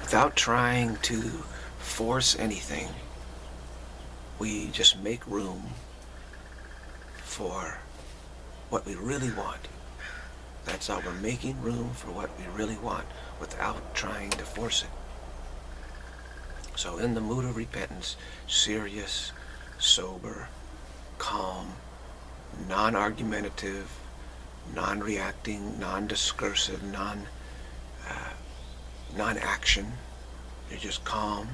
without trying to force anything, we just make room for what we really want. That's how we're making room for what we really want without trying to force it. So in the mood of repentance, serious, sober, calm, non-argumentative, non-reacting, non-discursive, non-action. You're just calm,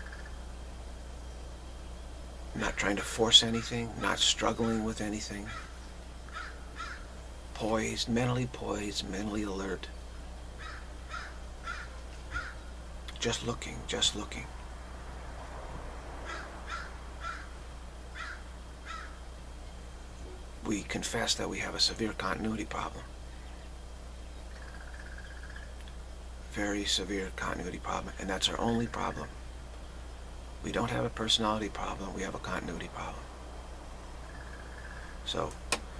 not trying to force anything, not struggling with anything. Poised, mentally alert. Just looking, just looking. We confess that we have a severe continuity problem. Very severe continuity problem, and that's our only problem. We don't have a personality problem, we have a continuity problem. So,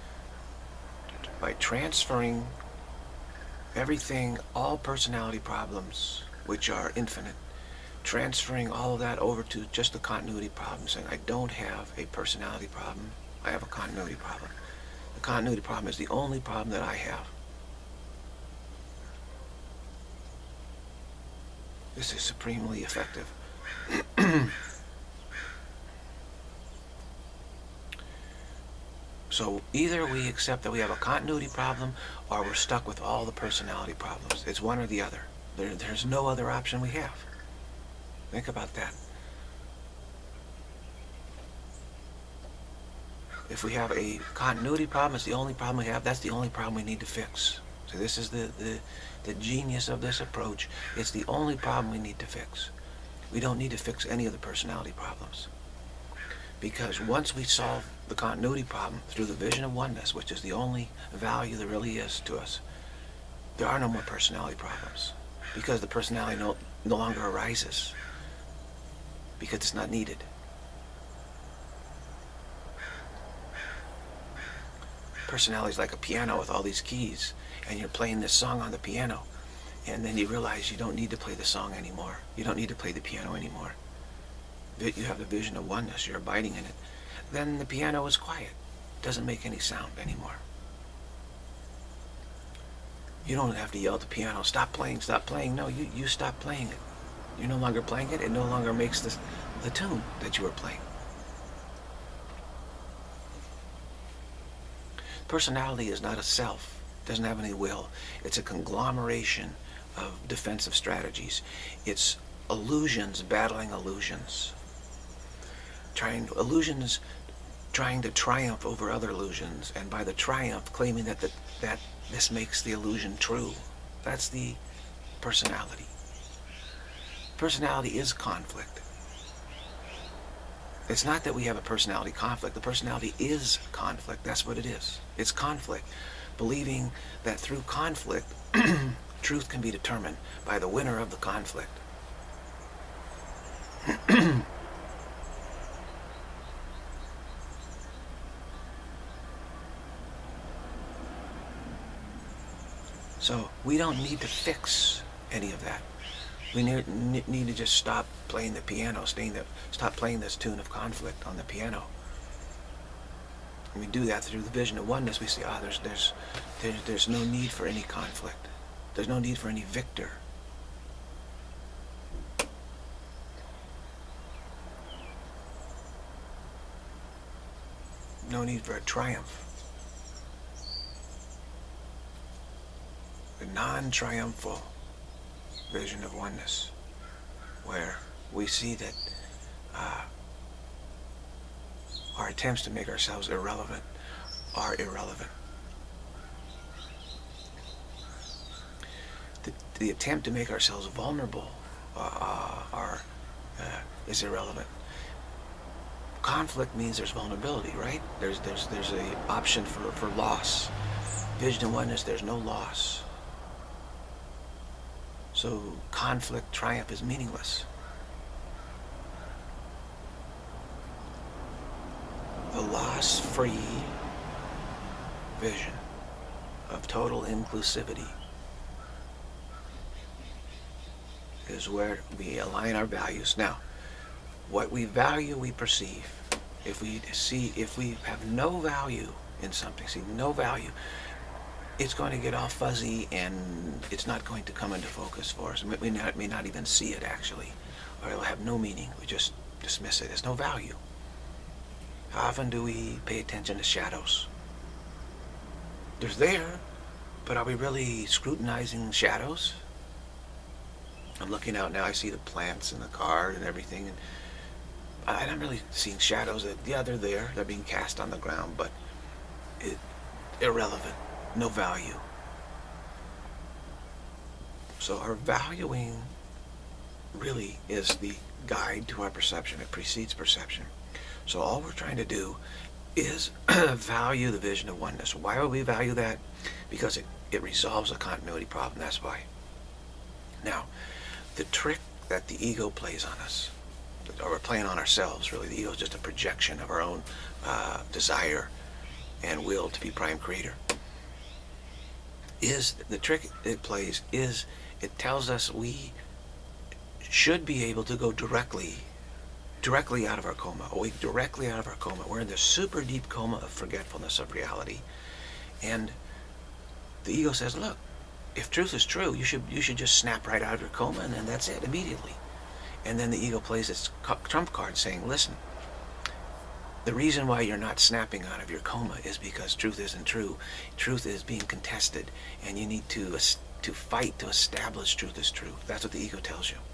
by transferring everything, all personality problems, which are infinite, transferring all of that over to just the continuity problem, saying, I don't have a personality problem, I have a continuity problem. The continuity problem is the only problem that I have. This is supremely effective. So either we accept that we have a continuity problem, or we're stuck with all the personality problems. It's one or the other. There's no other option we have. Think about that. If we have a continuity problem, it's the only problem we have, that's the only problem we need to fix. So this is the genius of this approach. It's the only problem we need to fix. We don't need to fix any of the personality problems. Because once we solve the continuity problem through the vision of oneness, which is the only value there really is to us, there are no more personality problems. Because the personality no longer arises. Because it's not needed. Personality is like a piano with all these keys, and you're playing this song on the piano, and then you realize you don't need to play the song anymore. You don't need to play the piano anymore. You have the vision of oneness, you're abiding in it. Then the piano is quiet. It doesn't make any sound anymore. You don't have to yell at the piano, stop playing, stop playing. No, you stop playing it. You're no longer playing it. It no longer makes the tune that you were playing. Personality is not a self. It doesn't have any will. It's a conglomeration of defensive strategies. It's illusions battling illusions. Illusions trying to triumph over other illusions, and by the triumph claiming that this makes the illusion true. That's the personality. Personality is conflict. It's not that we have a personality conflict. The personality is conflict. That's what it is. It's conflict. Believing that through conflict, truth can be determined by the winner of the conflict. So we don't need to fix any of that. We need to just stop playing the piano, stop playing this tune of conflict on the piano. And we do that through the vision of oneness. We see, there's no need for any conflict. There's no need for any victor. No need for a triumph. The non-triumphal vision of oneness, where we see that our attempts to make ourselves irrelevant are irrelevant. The attempt to make ourselves vulnerable is irrelevant. Conflict means there's vulnerability, right? There's a option for loss. Vision of oneness, there's no loss. So conflict, triumph is meaningless. The loss-free vision of total inclusivity is where we align our values. Now, what we value, we perceive. If we have no value in something, see, no value, it's going to get all fuzzy and it's not going to come into focus for us. We may not even see it actually, or it'll have no meaning. We just dismiss it. There's no value. How often do we pay attention to shadows? They're there, but are we really scrutinizing shadows? I'm looking out now, I see the plants in the car and everything, and I'm really seeing shadows that, yeah, they're there, they're being cast on the ground, but irrelevant, no value. So our valuing really is the guide to our perception. It precedes perception. So all we're trying to do is value the vision of oneness. Why would we value that? Because it resolves a continuity problem, that's why. Now, the trick that the ego plays on us, or we're playing on ourselves, really, the ego is just a projection of our own desire and will to be prime creator, is the trick it plays is it tells us we should be able to go directly out of our coma, awake directly out of our coma. We're in this super deep coma of forgetfulness of reality, and the ego says, look, if truth is true, you should just snap right out of your coma, and then that's it immediately. And then the ego plays its trump card saying, listen, the reason why you're not snapping out of your coma is because truth isn't true. Truth is being contested, and you need to fight to establish truth is true. That's what the ego tells you.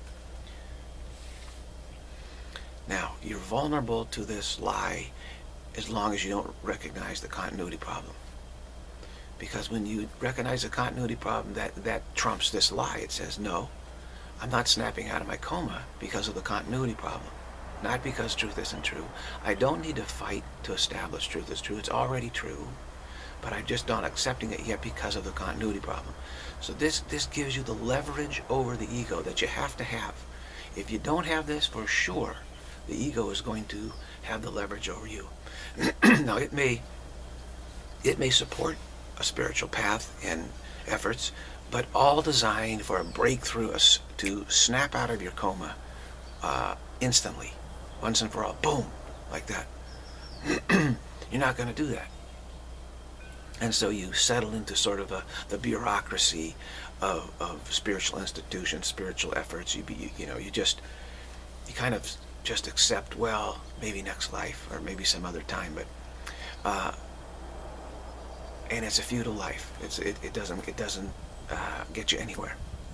Now, you're vulnerable to this lie as long as you don't recognize the continuity problem. Because when you recognize the continuity problem, that trumps this lie. It says, no, I'm not snapping out of my coma because of the continuity problem. Not because truth isn't true. I don't need to fight to establish truth is true. It's already true. But I'm just not accepting it yet because of the continuity problem. So this gives you the leverage over the ego that you have to have. If you don't have this, for sure, the ego is going to have the leverage over you. Now, it may support a spiritual path and efforts, but all designed for a breakthrough, to snap out of your coma instantly, once and for all, boom, like that. You're not going to do that. And so you settle into sort of the bureaucracy of spiritual institutions, spiritual efforts. You kind of just accept, well, maybe next life or maybe some other time, but and it's a futile life. It doesn't get you anywhere.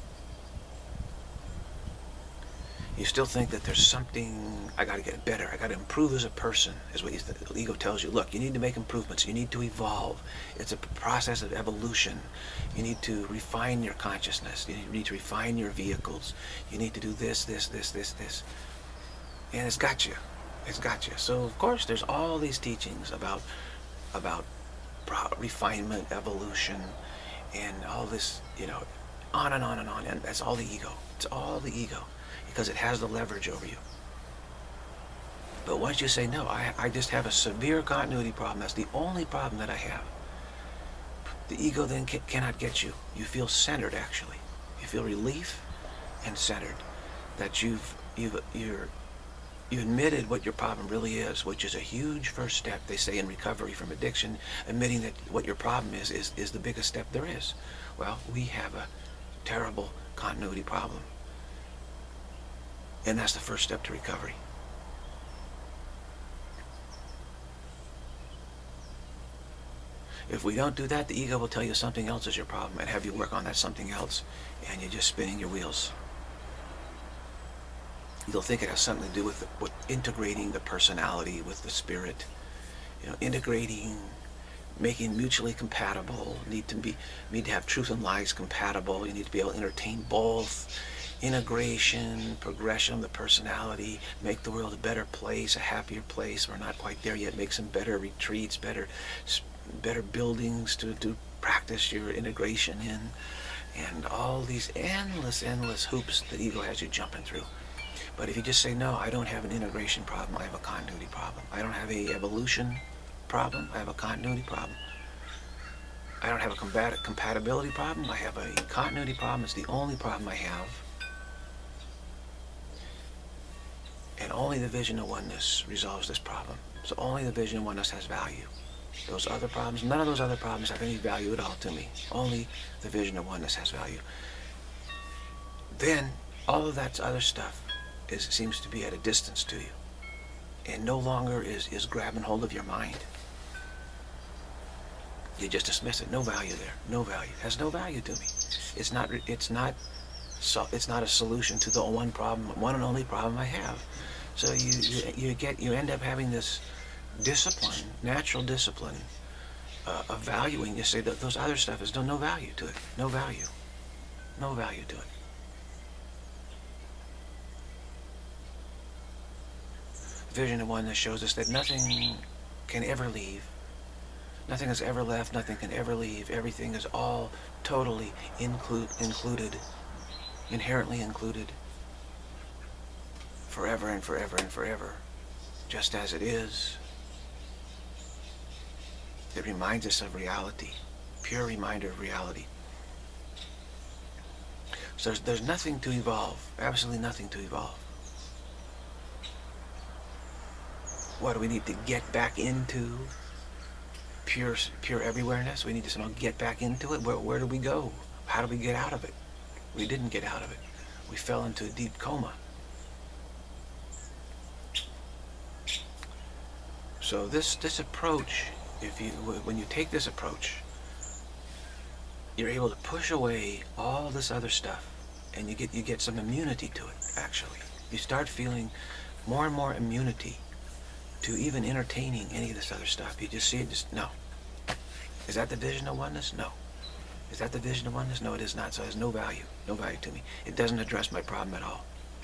You still think that there's something, I got to get better, I got to improve as a person, is what the ego tells you. Look, you need to make improvements, you need to evolve. It's a process of evolution. You need to refine your consciousness, you need to refine your vehicles, you need to do this. And it's got you. So of course there's all these teachings about refinement, evolution, and all this, on and on and on, and that's all the ego. It's all the ego, because it has the leverage over you. But once you say, no, I just have a severe continuity problem, that's the only problem that I have, the ego then cannot get you. You feel centered, actually. You feel relief and centered, that you admitted what your problem really is, which is a huge first step, they say, in recovery from addiction. Admitting that what your problem is the biggest step there is. Well, we have a terrible continuity problem. And that's the first step to recovery. If we don't do that, the ego will tell you something else is your problem and have you work on that something else, and you're just spinning your wheels. You'll think it has something to do with integrating the personality with the spirit. Integrating, making mutually compatible. Need to have truth and lies compatible. You need to be able to entertain both. Integration, progression of the personality, make the world a better place, a happier place. We're not quite there yet. Make some better retreats, better buildings to practice your integration in, and all these endless hoops that ego has you jumping through. But if you just say, no, I don't have an integration problem, I have a continuity problem. I don't have a evolution problem, I have a continuity problem. I don't have a compatibility problem, I have a continuity problem. It's the only problem I have. only the Vision of Oneness resolves this problem. So only the Vision of Oneness has value. Those other problems, none of those other problems have any value at all to me. Only the Vision of Oneness has value. Then all of that other stuff seems to be at a distance to you, and no longer is grabbing hold of your mind. You just dismiss it. No value there. No value. It has no value to me. It's not a solution to the one and only problem I have. So you end up having this discipline, natural discipline of valuing. You say that those other stuff is no value to it. No value. No value to it. Vision of Oneness shows us that nothing can ever leave. Nothing has ever left. Nothing can ever leave. Everything is all totally included, inherently included, forever and forever and forever, just as it is. It reminds us of reality, pure reminder of reality. So there's nothing to evolve, absolutely nothing to evolve. What do we need to get back into? Pure everywhereness. We need to somehow get back into it. Where do we go? How do we get out of it? We didn't get out of it. We fell into a deep coma. So this approach, when you take this approach, you're able to push away all this other stuff, and you get some immunity to it. Actually, you start feeling more and more immunity to even entertaining any of this other stuff. You just see it, no. Is that the Vision of Oneness? No. Is that the Vision of Oneness? No, it is not. So it has no value. No value to me. It doesn't address my problem at all.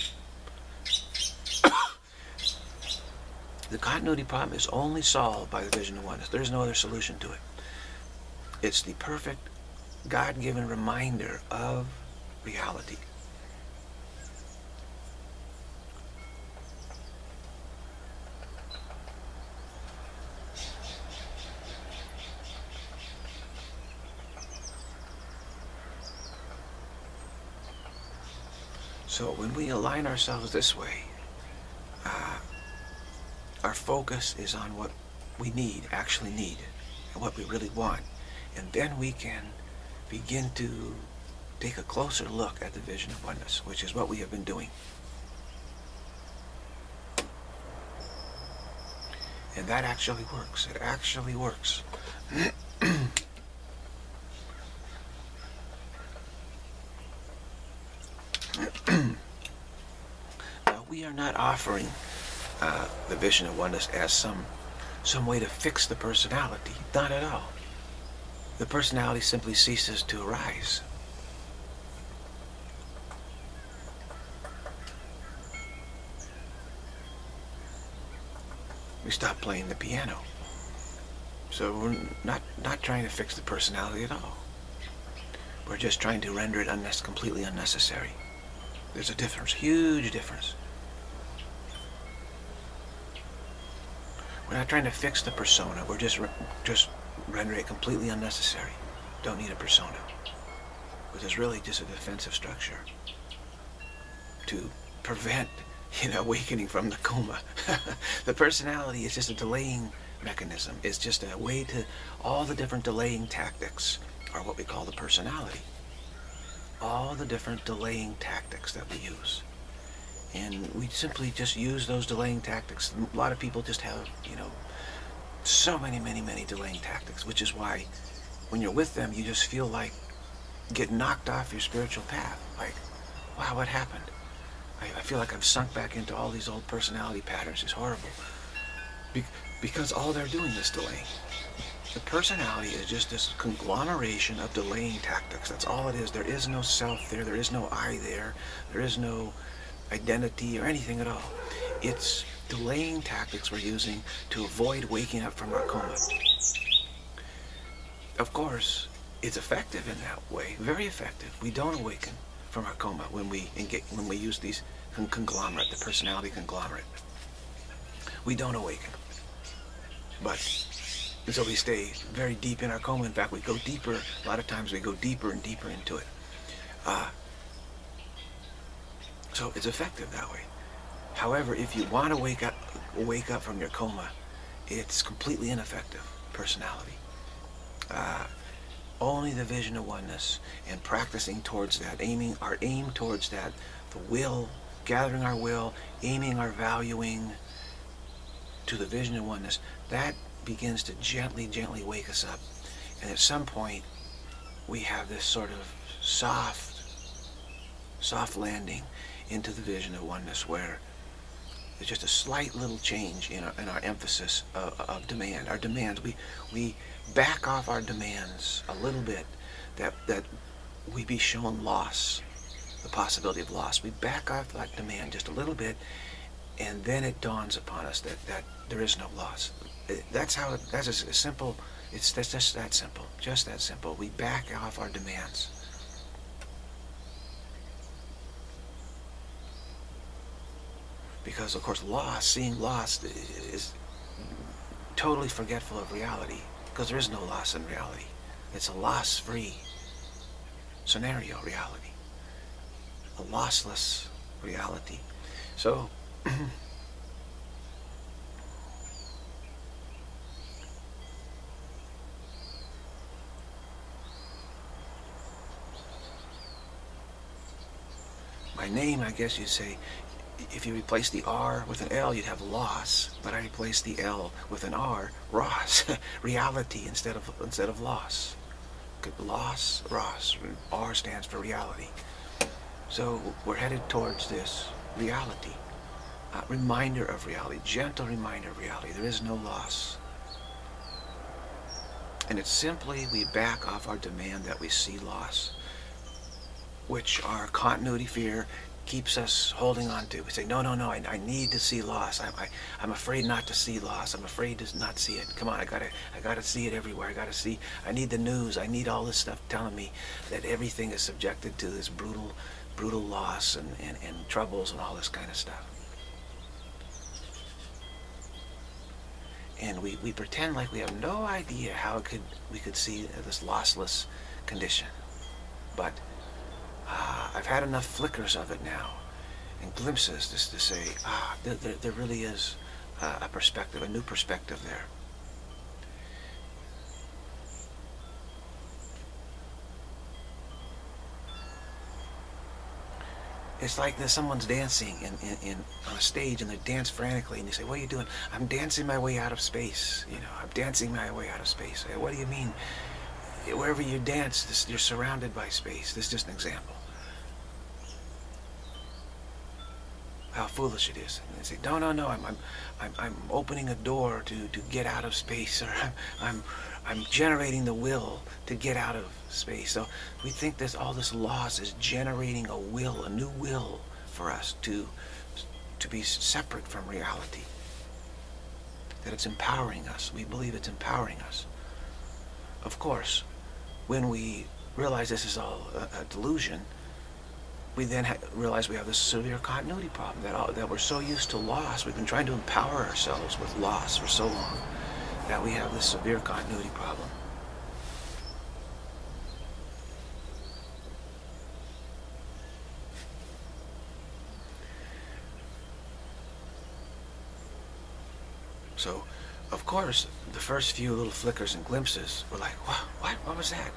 The continuity problem is only solved by the Vision of Oneness. There's no other solution to it. It's the perfect God-given reminder of reality. So when we align ourselves this way, our focus is on what we actually need, and what we really want. And then we can begin to take a closer look at the Vision of Oneness, which is what we have been doing. And that actually works. It actually works. Now, we are not offering the Vision of Oneness as some way to fix the personality. Not at all. The personality simply ceases to arise. We stop playing the piano. So we're not trying to fix the personality at all. We're just trying to render it completely unnecessary. There's a difference, huge difference. We're not trying to fix the persona. We're just rendering it completely unnecessary. Don't need a persona, which is really just a defensive structure to prevent, awakening from the coma. The personality is just a delaying mechanism. It's just a way to, all the different delaying tactics are what we call the personality. All the different delaying tactics that we use. And we simply just use those delaying tactics. A lot of people just have, so many delaying tactics, which is why when you're with them, you just feel like get knocked off your spiritual path. Like, wow, what happened? I feel like I've sunk back into all these old personality patterns. It's horrible. Because all they're doing is delaying. The personality is just this conglomeration of delaying tactics. That's all it is. There is no self there. There is no I there. There is no identity or anything at all. It's delaying tactics we're using to avoid waking up from our coma. Of course, it's effective in that way. Very effective. We don't awaken from our coma when we use these conglomerate, the personality conglomerate. We don't awaken. But so we stay very deep in our coma. In fact, we go deeper. A lot of times we go deeper and deeper into it. So it's effective that way. However, if you want to wake up from your coma, it's completely ineffective personality. Only the vision of oneness and practicing towards that, our aim towards that, the will, gathering our will, aiming our valuing to the vision of oneness, that begins to gently, gently wake us up. And at some point, we have this sort of soft landing into the vision of oneness, where there's just a slight little change in our emphasis of demand. Our demands, we back off our demands a little bit, that we be shown loss, the possibility of loss. We back off that demand just a little bit, and then it dawns upon us that there is no loss. That's as simple. That's just that simple. Just that simple. We back off our demands. Because, of course, seeing loss is totally forgetful of reality, because there is no loss in reality. It's a loss-free scenario reality, a lossless reality. So, my name, I guess you'd say, if you replace the R with an L, you'd have loss. But I replace the L with an R, Ross, reality instead of loss. Loss, Ross. R stands for reality. So we're headed towards this reality, reminder of reality, gentle reminder of reality. There is no loss. And it's simply we back off our demand that we see loss, which our continuity fear keeps us holding on to. We say, no, I need to see loss. I'm afraid not to see loss. I'm afraid to not see it. Come on, I gotta see it everywhere. I need the news. I need all this stuff telling me that everything is subjected to this brutal loss and troubles and all this kind of stuff. And we pretend like we have no idea how we could see this lossless condition. But I've had enough flickers of it now, and glimpses, just to say, there really is a perspective, a new perspective there. It's like there's someone's dancing on a stage, and they dance frantically, and you say, what are you doing? I'm dancing my way out of space. I'm dancing my way out of space. What do you mean? Wherever you dance, you're surrounded by space. This is just an example. How foolish it is. And they say, no, I'm opening a door to get out of space, or I'm generating the will to get out of space. So we think that all this loss is generating a will, a new will for us to be separate from reality. That it's empowering us. We believe it's empowering us. Of course, when we realize this is all a delusion, we then realize we have this severe continuity problem, that we're so used to loss. We've been trying to empower ourselves with loss for so long that we have this severe continuity problem. So, of course, the first few little flickers and glimpses were like, what was that?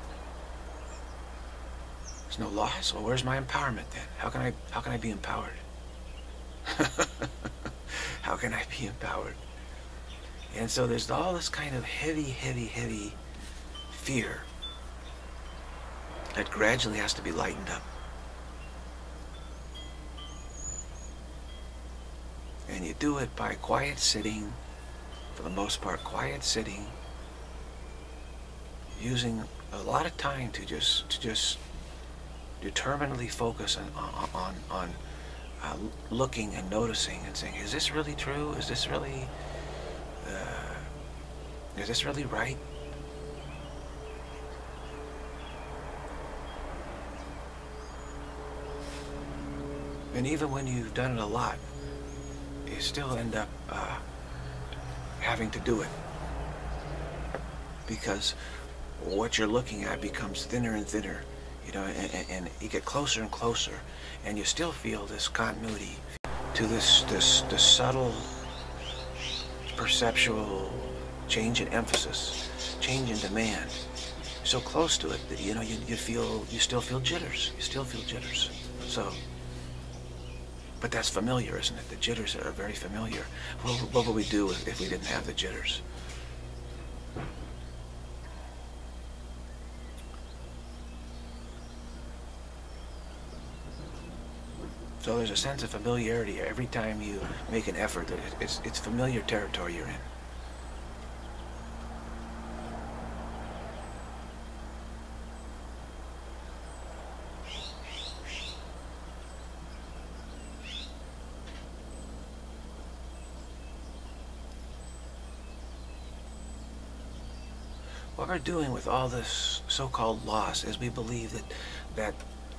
There's no loss? Well, where's my empowerment then? How can I be empowered? How can I be empowered? And so there's all this kind of heavy fear that gradually has to be lightened up. And you do it by quiet sitting, for the most part, quiet sitting, using a lot of time to just determinedly focus on looking and noticing and saying, is this really true? Is this really right? And even when you've done it a lot, you still end up having to do it, because what you're looking at becomes thinner and thinner, and you get closer and closer, and you still feel this continuity. to this subtle perceptual change in emphasis, change in demand. So close to it that you still feel jitters. You still feel jitters. So, but that's familiar, isn't it? The jitters are very familiar. What would we do if we didn't have the jitters? So there's a sense of familiarity every time you make an effort. It's familiar territory you're in. What we're doing with all this so-called loss is we believe that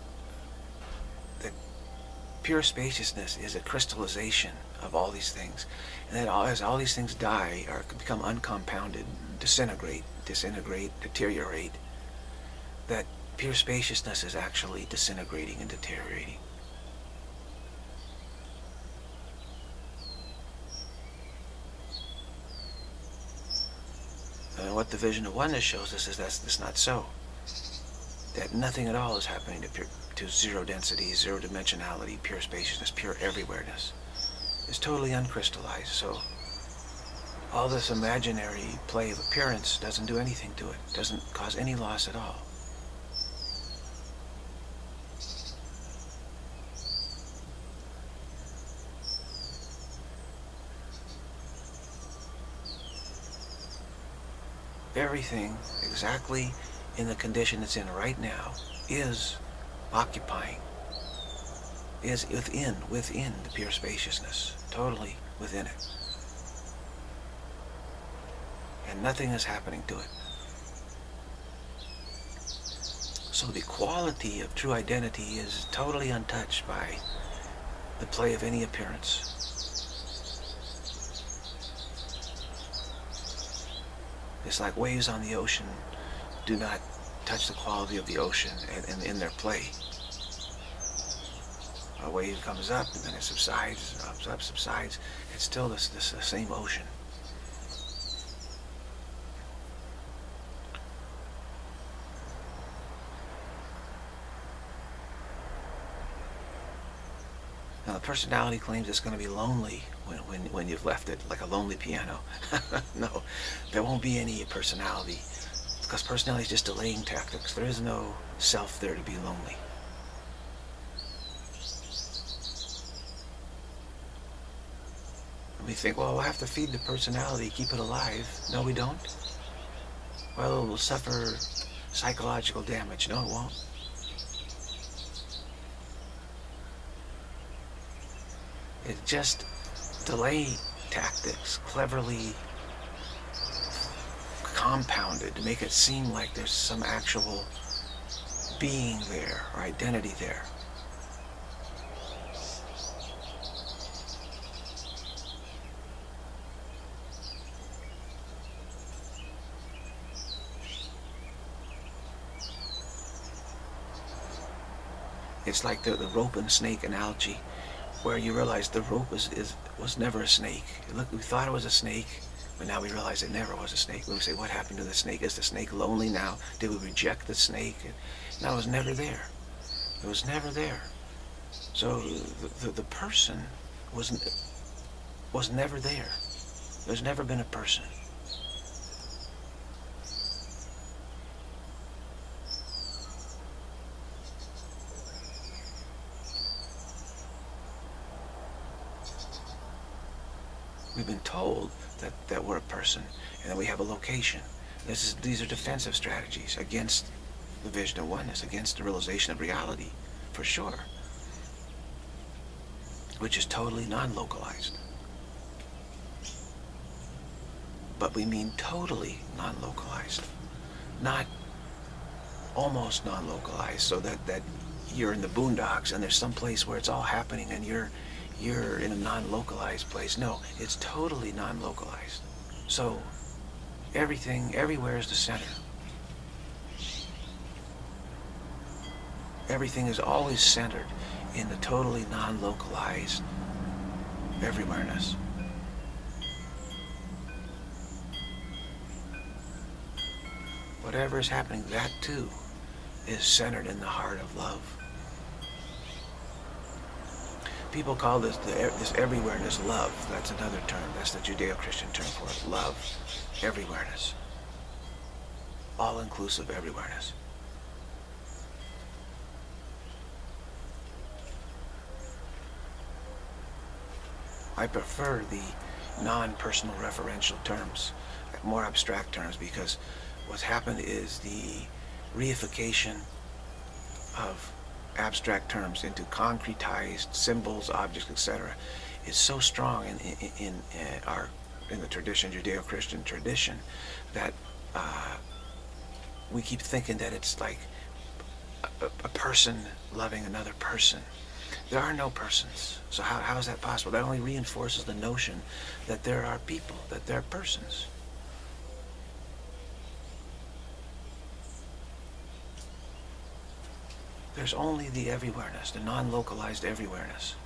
pure spaciousness is a crystallization of all these things, and that as all these things die or become uncompounded, disintegrate, deteriorate, that pure spaciousness is actually disintegrating and deteriorating. And what the Vision of Oneness shows us is that's not so. That nothing at all is happening to zero density, zero dimensionality, pure spaciousness, pure everywhereness. It's totally uncrystallized. So all this imaginary play of appearance doesn't do anything to it. Doesn't cause any loss at all. Everything exactly in the condition it's in right now is occupying, is within the pure spaciousness, totally within it. And nothing is happening to it. So the quality of true identity is totally untouched by the play of any appearance. It's like waves on the ocean do not touch the quality of the ocean and in their play. A wave comes up and then it subsides, up, subsides. It's still the same ocean. Now the personality claims it's going to be lonely when you've left it, like a lonely piano. No, there won't be any personality, because personality is just delaying tactics. There is no self there to be lonely. And we think, well, we'll have to feed the personality, keep it alive. No, we don't. Well, it will suffer psychological damage. No, it won't. It's just delay tactics, cleverly compounded to make it seem like there's some actual being there or identity there. It's like the rope and snake analogy, where you realize the rope was never a snake. Look, we thought it was a snake, but now we realize it never was a snake. We say, what happened to the snake? Is the snake lonely now? Did we reject the snake? No, it was never there. It was never there. So the person was never there. There's never been a person. We've been told that we're a person and that we have a location. These are defensive strategies against the Vision of Oneness, against the realization of reality, for sure, which is totally non-localized. But we mean totally non-localized, not almost non-localized, so that you're in the boondocks and there's some place where it's all happening and you're in a non-localized place. No, it's totally non-localized. So everything, everywhere is the center. Everything is always centered in the totally non-localized everywhereness. Whatever is happening, that too is centered in the heart of love. People call this everywhereness love. That's another term. That's the Judeo-Christian term for it. Love, everywhereness. All-inclusive everywhereness. I prefer the non-personal referential terms, more abstract terms, because what's happened is the reification of abstract terms into concretized symbols, objects, etc. is so strong in the tradition, Judeo-Christian tradition, that we keep thinking that it's like a person loving another person. There are no persons. So how is that possible? That only reinforces the notion that there are people, that there are persons. There's only the everywhereness, the non-localized everywhereness.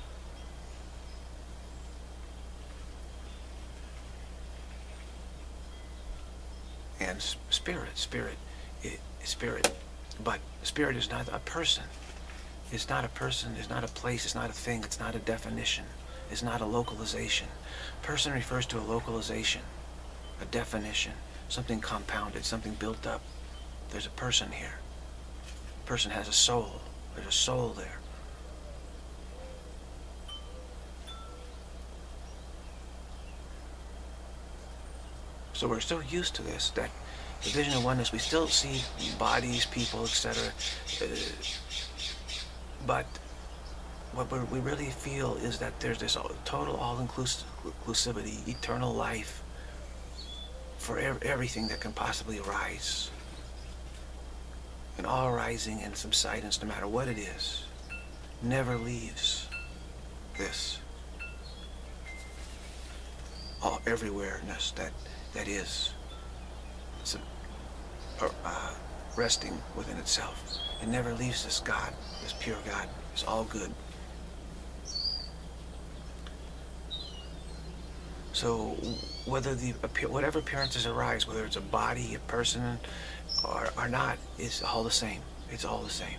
And spirit, but spirit is not a person. It's not a person, it's not a place, it's not a thing, it's not a definition, it's not a localization. Person refers to a localization, a definition, something compounded, something built up. There's a person here. A person has a soul. There's a soul there. So we're so used to this that the vision of oneness, we still see bodies, people, etc. But what we really feel is that there's this total all-inclusivity, eternal life for everything that can possibly arise. And all arising and subsidence, no matter what it is, never leaves this all everywhereness that is resting within itself. It never leaves this God, this pure God. It's all good. So whatever appearances arise, whether it's a body, a person, or not, it's all the same. It's all the same.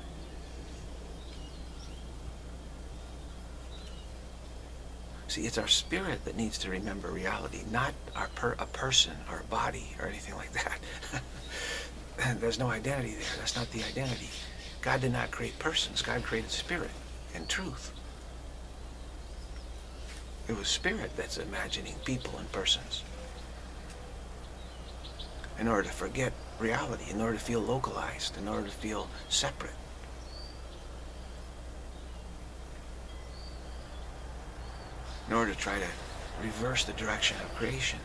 See, it's our spirit that needs to remember reality, not a person or a body or anything like that. There's no identity there. That's not the identity. God did not create persons. God created spirit and truth. It was spirit that's imagining people and persons in order to forget reality, in order to feel localized, in order to feel separate. In order to try to reverse the direction of creation.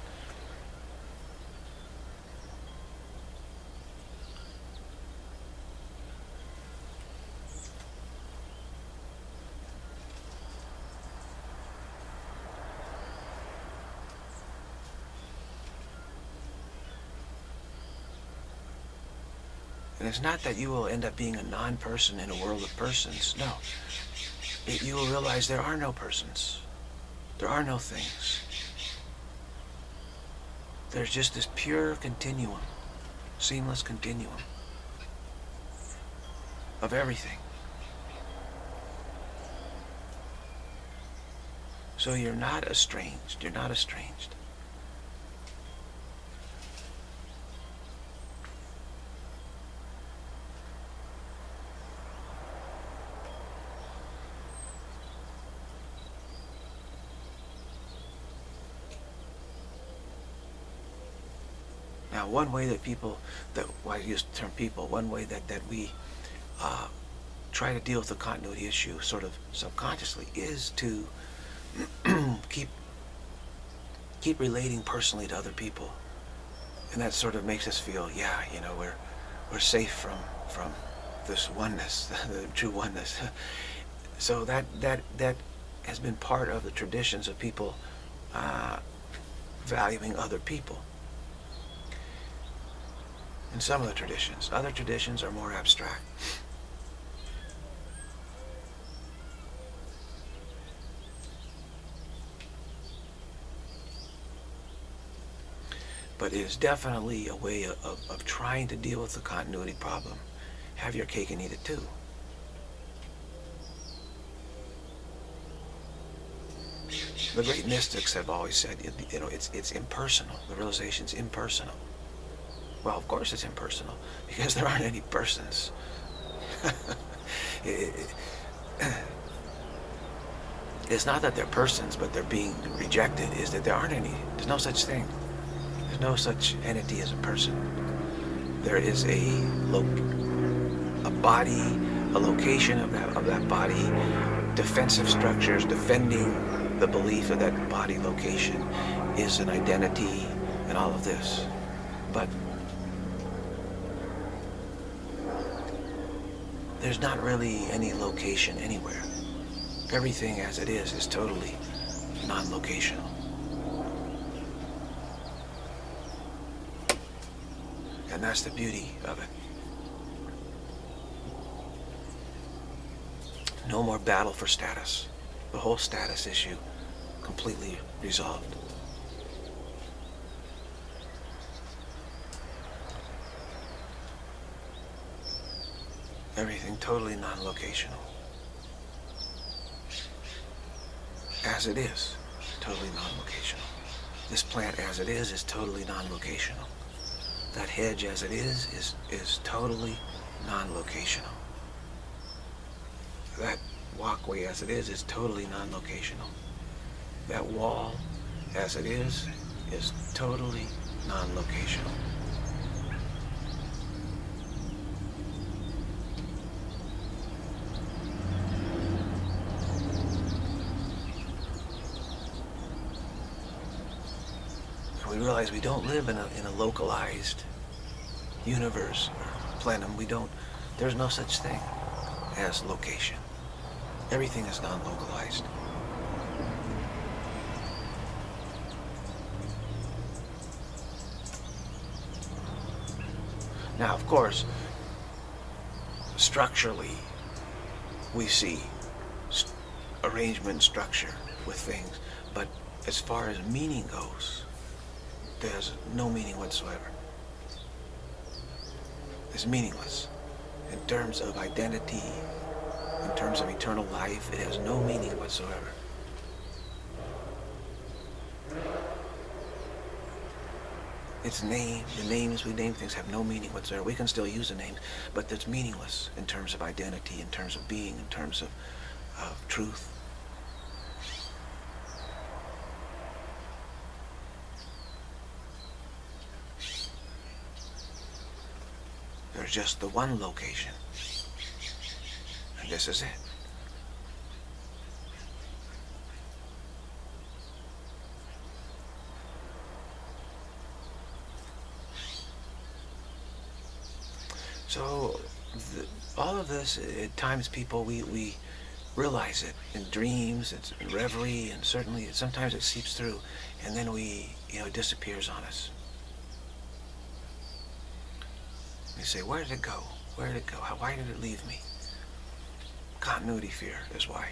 And it's not that you will end up being a non-person in a world of persons. No. You will realize there are no persons. There are no things. There's just this pure continuum, seamless continuum of everything. So you're not estranged. You're not estranged. Now, one way that I use the term people, one way that we try to deal with the continuity issue sort of subconsciously is to keep relating personally to other people. And that sort of makes us feel, yeah, you know, we're safe from this oneness, the true oneness. So that has been part of the traditions of people valuing other people. In some of the traditions. Other traditions are more abstract. But it is definitely a way of trying to deal with the continuity problem. Have your cake and eat it too. The great mystics have always said, you know, it's impersonal. The realization's impersonal. Well, of course it's impersonal, because there aren't any persons. It's not that they're persons, but they're being rejected, is that there aren't any. There's no such thing. There's no such entity as a person. There is a body, a location of that body, defensive structures defending the belief of that body location is an identity and all of this. But there's not really any location anywhere. Everything as it is totally non-locational. And that's the beauty of it. No more battle for status. The whole status issue completely resolved. Everything totally non-locational. As it is, totally non-locational. This plant as it is totally non-locational. That hedge as it is totally non-locational. That walkway as it is totally non-locational. That wall as it is totally non-locational. We realize we don't live in a localized universe or plenum. There's no such thing as location. Everything is non-localized. Now, of course, structurally, we see arrangement, structure with things, but as far as meaning goes, there's no meaning whatsoever. It's meaningless. In terms of identity, in terms of eternal life, it has no meaning whatsoever. Its name, the names we name things have no meaning whatsoever. We can still use the names, but it's meaningless in terms of identity, in terms of being, in terms of truth. There's just the one location, and this is it. So all of this, at times people, we realize it in dreams, it's in reverie, and certainly sometimes it seeps through, and then it disappears on us. You say, where did it go? Where did it go? Why did it leave me? Continuity fear is why.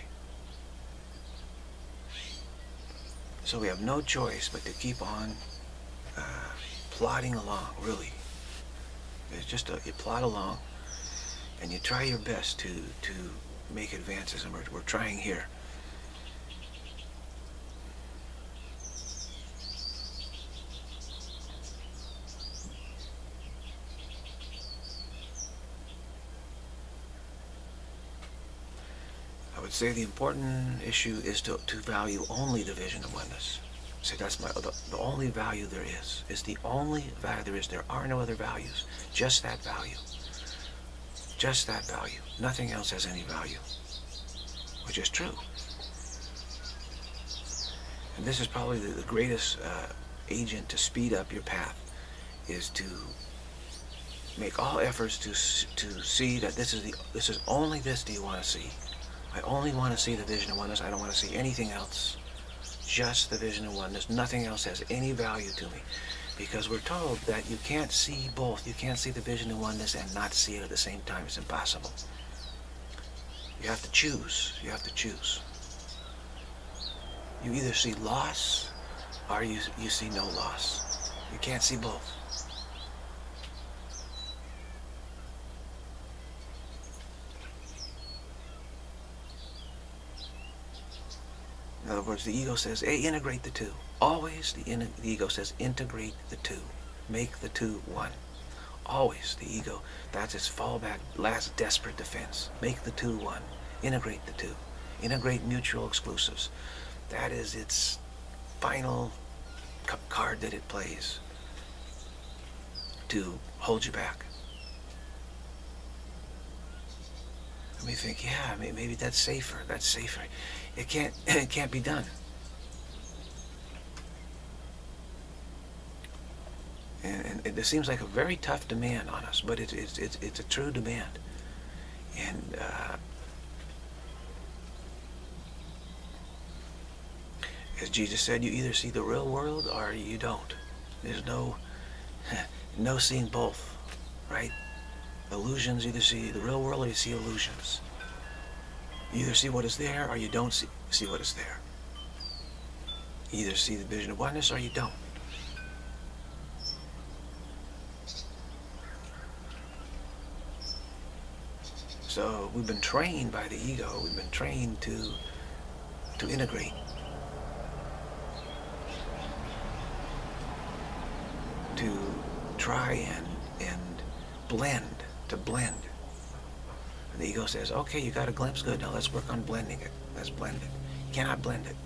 So we have no choice but to keep on plodding along, really. It's just you plod along, and you try your best to make advances, and we're trying here. I would say the important issue is to value only the vision of oneness. See, that's the only value there is. It's the only value there is. There are no other values. Just that value. Just that value. Nothing else has any value. Which is true. And this is probably the greatest agent to speed up your path, is to make all efforts to see that this is only this do you want to see. I only want to see the vision of oneness. I don't want to see anything else. Just the vision of oneness. Nothing else has any value to me. Because we're told that you can't see both. You can't see the vision of oneness and not see it at the same time. It's impossible. You have to choose. You have to choose. You either see loss or you see no loss. You can't see both. In other words, the ego says, hey, integrate the two. Always the ego says, integrate the two. Make the two one. Always the ego, that's its fallback, last desperate defense. Make the two one. Integrate the two. Integrate mutual exclusives. That is its final card that it plays to hold you back. And we think, yeah, maybe that's safer. That's safer. It can't be done. And it seems like a very tough demand on us, but it's a true demand. And as Jesus said, you either see the real world or you don't. There's no seeing both, right? Illusions, either see the real world or you see illusions. You either see what is there or you don't see what is there. You either see the vision of oneness or you don't. So we've been trained by the ego, we've been trained to integrate. To try and blend, to blend. And the ego says, okay, you got a glimpse, good, now let's work on blending it. Let's blend it. You cannot blend it.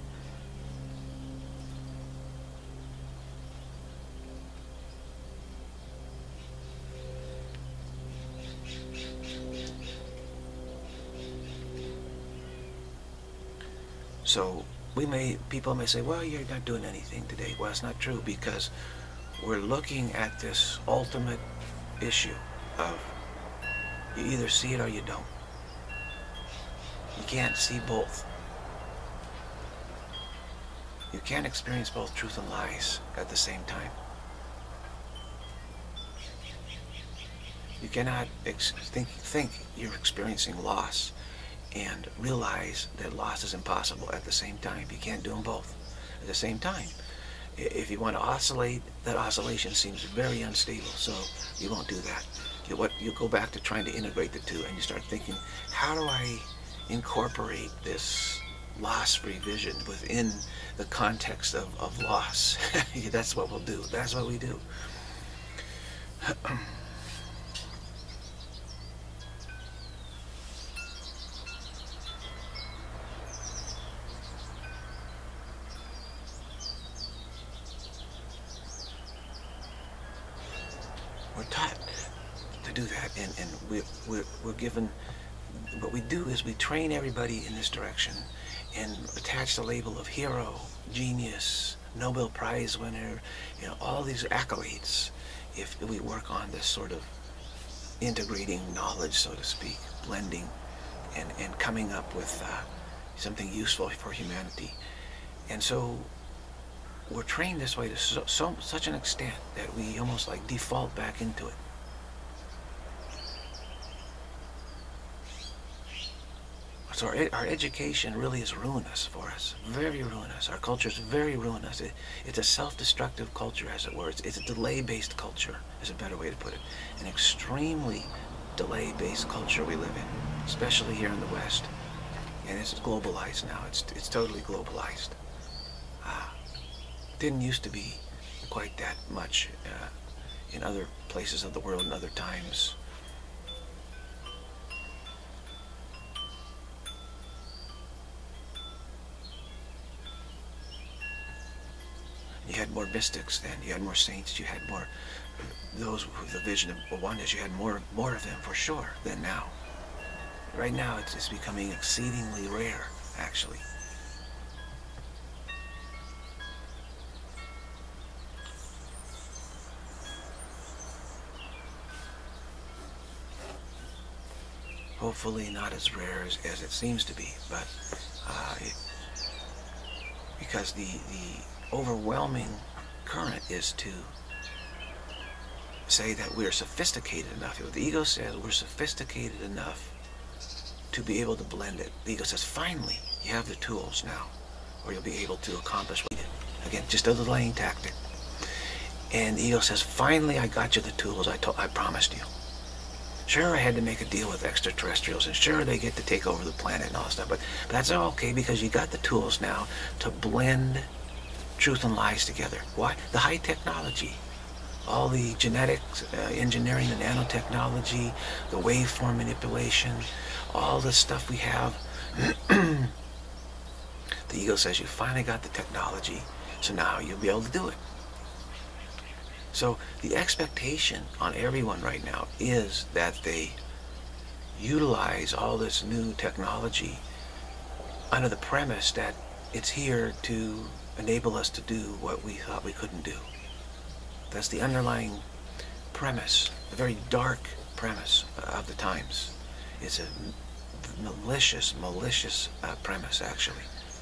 So people may say, well, you're not doing anything today. Well, it's not true, because we're looking at this ultimate issue of you either see it or you don't. You can't see both. You can't experience both truth and lies at the same time. You cannot think you're experiencing loss and realize that loss is impossible at the same time. You can't do them both at the same time. If you want to oscillate, that oscillation seems very unstable, so you won't do that. You go back to trying to integrate the two, and you start thinking, how do I incorporate this loss-free vision within the context of loss? That's what we'll do. That's what we do. We're taught to do that, and we're given, what we do is we train everybody in this direction and attach the label of hero, genius, Nobel Prize winner, all these accolades if we work on this sort of integrating knowledge, so to speak, blending and coming up with something useful for humanity. And so we're trained this way to such an extent that we almost like default back into it. So our education really is ruinous for us, very ruinous. Our culture is very ruinous. It's a self-destructive culture, as it were. It's a delay-based culture, is a better way to put it. An extremely delay-based culture we live in, especially here in the West. And it's globalized now. It's totally globalized. Didn't used to be quite that much in other places of the world and other times. You had more mystics then, you had more saints, you had more those with the vision of oneness, you had more of them for sure than now. Right now it's becoming exceedingly rare, actually. Hopefully not as rare as it seems to be, but because the overwhelming current is to say that we're sophisticated enough. The ego says we're sophisticated enough to be able to blend it. The ego says, finally, you have the tools now, or you'll be able to accomplish what you did. Again, just a delaying tactic. And the ego says, finally I got you the tools I promised you. Sure, I had to make a deal with extraterrestrials, and sure, they get to take over the planet and all that stuff, but that's all okay because you got the tools now to blend truth and lies together. Why? The high technology, all the genetics, engineering, the nanotechnology, the waveform manipulation, all the stuff we have. The ego says you finally got the technology, so now you'll be able to do it. So the expectation on everyone right now is that they utilize all this new technology under the premise that it's here to enable us to do what we thought we couldn't do. That's the underlying premise, a very dark premise of the times. It's a malicious premise, actually.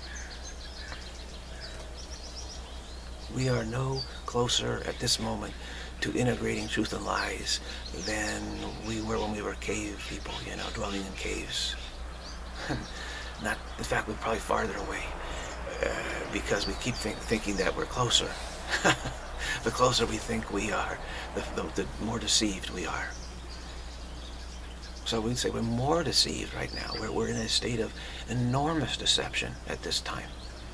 We are no closer at this moment to integrating truth and lies than we were when we were cave people, you know, dwelling in caves. Not, in fact, we're probably farther away because we keep thinking that we're closer. The closer we think we are, the more deceived we are. So we'd say we're more deceived right now. We're in a state of enormous deception at this time.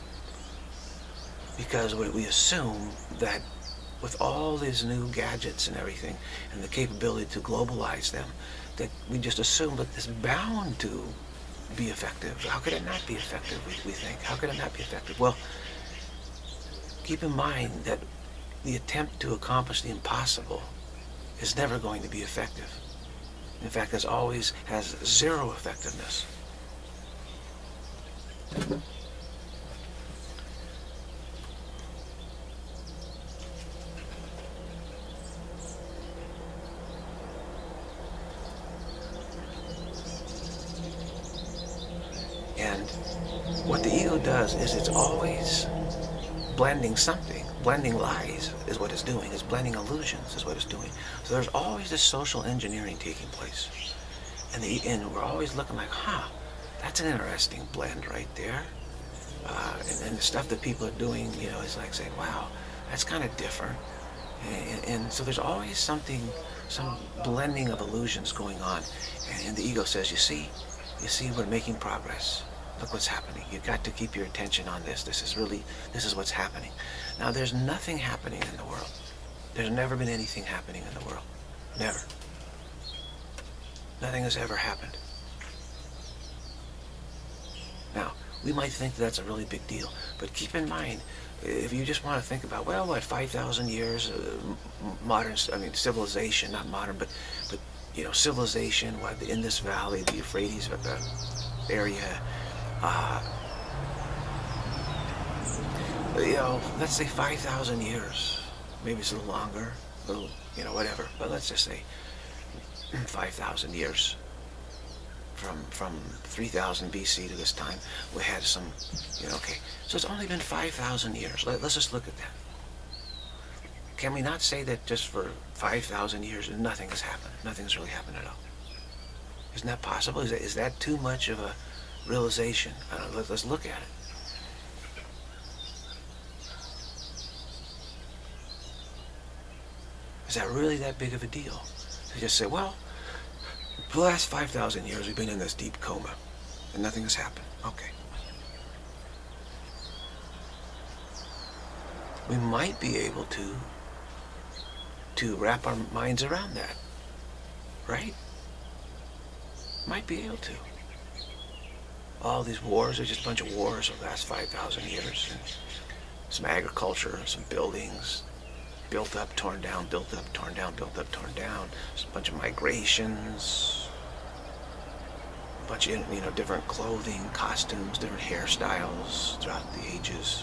Because we assume that with all these new gadgets and everything, and the capability to globalize them, that we just assume that it's bound to be effective. How could it not be effective, we think? How could it not be effective? Well, keep in mind that the attempt to accomplish the impossible is never going to be effective. In fact, it always has zero effectiveness. And what the ego does is it's always blending something. Blending lies is what it's doing. It's blending illusions is what it's doing. So there's always this social engineering taking place. And we're always looking like, that's an interesting blend right there. And the stuff that people are doing, you know, is like saying, wow, that's kind of different. And so there's always some blending of illusions going on. And the ego says, you see, we're making progress. Look what's happening. You've got to keep your attention on this. This is what's happening. Now, there's nothing happening in the world. There's never been anything happening in the world. Never. Nothing has ever happened. Now, we might think that's a really big deal, but keep in mind, if you just want to think about, well, what, 5,000 years, civilization, not modern, but you know, civilization, what, in this valley, the Euphrates area, you know, let's say 5,000 years, maybe it's a little longer, a little, you know, whatever, but let's just say 5,000 years. From 3000 BC to this time, we had some, you know, okay. So it's only been 5,000 years. Let's just look at that. Can we not say that just for 5,000 years nothing has happened? Nothing's really happened at all. Isn't that possible? Is that too much of a realization? Let's look at it. Is that really that big of a deal? To just say, well, for the last 5,000 years, we've been in this deep coma, and nothing has happened. Okay. We might be able to wrap our minds around that, right? Might be able to. All these wars are just a bunch of wars over the last 5,000 years. And some agriculture, some buildings, built up, torn down, built up, torn down, built up, torn down. There's a bunch of migrations, a bunch of, you know, different clothing, costumes, different hairstyles throughout the ages.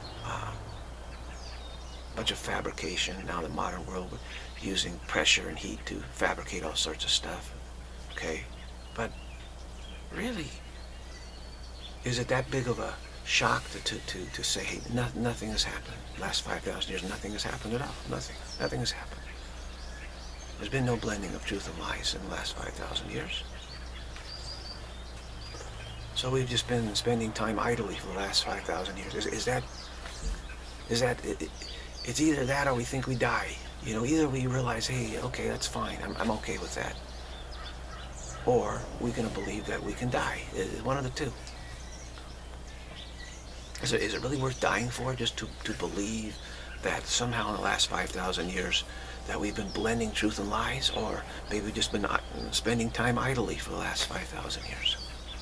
A bunch of fabrication. Now the modern world using pressure and heat to fabricate all sorts of stuff. Okay, but really, is it that big of a shock to say, hey, nothing has happened. Last 5,000 years, nothing has happened at all. Nothing has happened. There's been no blending of truth and lies in the last 5,000 years. So we've just been spending time idly for the last 5,000 years. It's either that or we think we die. You know, either we realize, hey, okay, that's fine, I'm okay with that. Or we're going to believe that we can die. It's one of the two. Is it really worth dying for, just to believe that somehow in the last 5,000 years that we've been blending truth and lies, or maybe we've just been spending time idly for the last 5,000 years?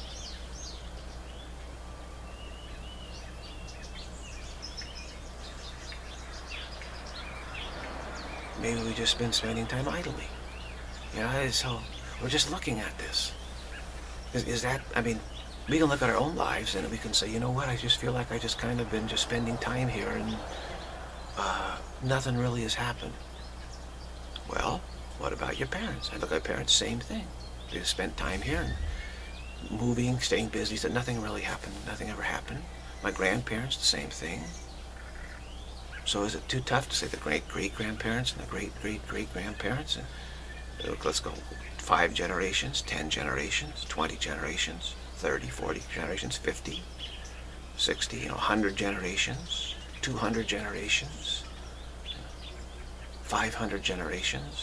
Maybe we've just been spending time idly. You know, so we're just looking at this. Is that, I mean, we can look at our own lives and we can say, you know what, I just feel like I just kind of been just spending time here and nothing really has happened. Well, what about your parents? I look at parents, same thing. They spent time here and moving, staying busy, so nothing really happened. Nothing ever happened. My grandparents, the same thing. So is it too tough to say the great-great-grandparents and the great-great-great-grandparents? And let's go 5 generations, 10 generations, 20 generations, 30, 40 generations, 50, 60, 100 generations, 200 generations, 500 generations,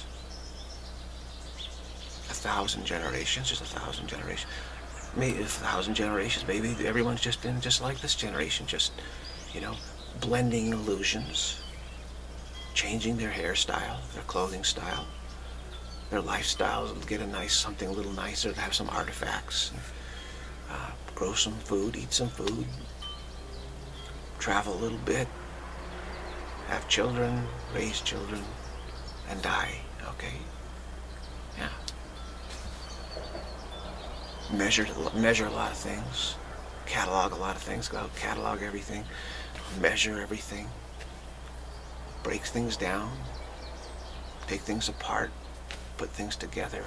1,000 generations, just 1,000 generations. Maybe 1,000 generations, maybe everyone's just been just like this generation, just, you know, blending illusions, changing their hairstyle, their clothing style, their lifestyles, get a nice, something a little nicer, have some artifacts, grow some food, eat some food, travel a little bit, have children, raise children, and die, okay? Yeah. Measure a lot of things, catalog a lot of things, go out, catalog everything, measure everything, break things down, take things apart, put things together.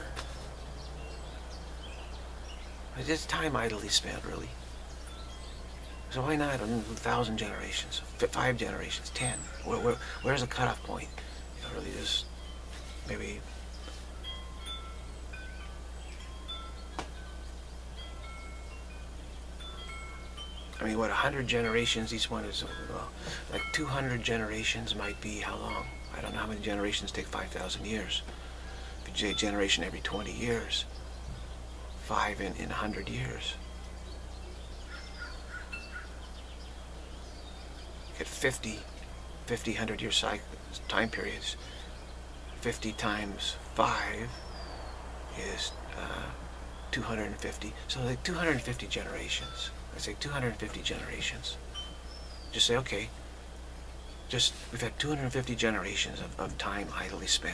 It's just time idly spent, really. So why not 1,000 generations, 5 generations, 10? Where's the cutoff point? You know, really just maybe. I mean, what, 100 generations, each one is, well, like 200 generations might be how long? I don't know how many generations take 5,000 years. If you say a generation every 20 years, 5 in 100 years. Get 50 100-year time periods. 50 times 5 is 250. So like 250 generations. I say 250 generations. Just say, okay, we've had 250 generations of time idly spent.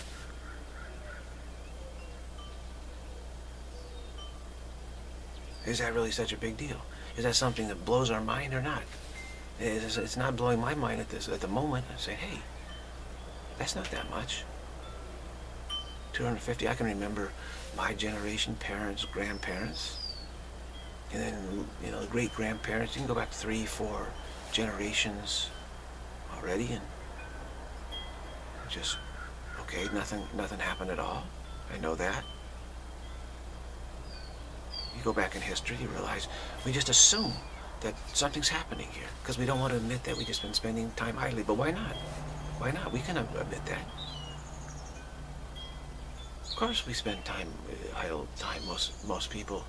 Is that really such a big deal? Is that something that blows our mind or not? It's not blowing my mind at the moment. I say, hey, that's not that much. 250, I can remember my generation, parents, grandparents, and then, you know, the great-grandparents. You can go back 3, 4 generations already, and just, okay, nothing happened at all. I know that. You go back in history, you realize we just assume that something's happening here because we don't want to admit that we've just been spending time idly. But why not? Why not? We can admit that. Of course we spend time, idle time, most people,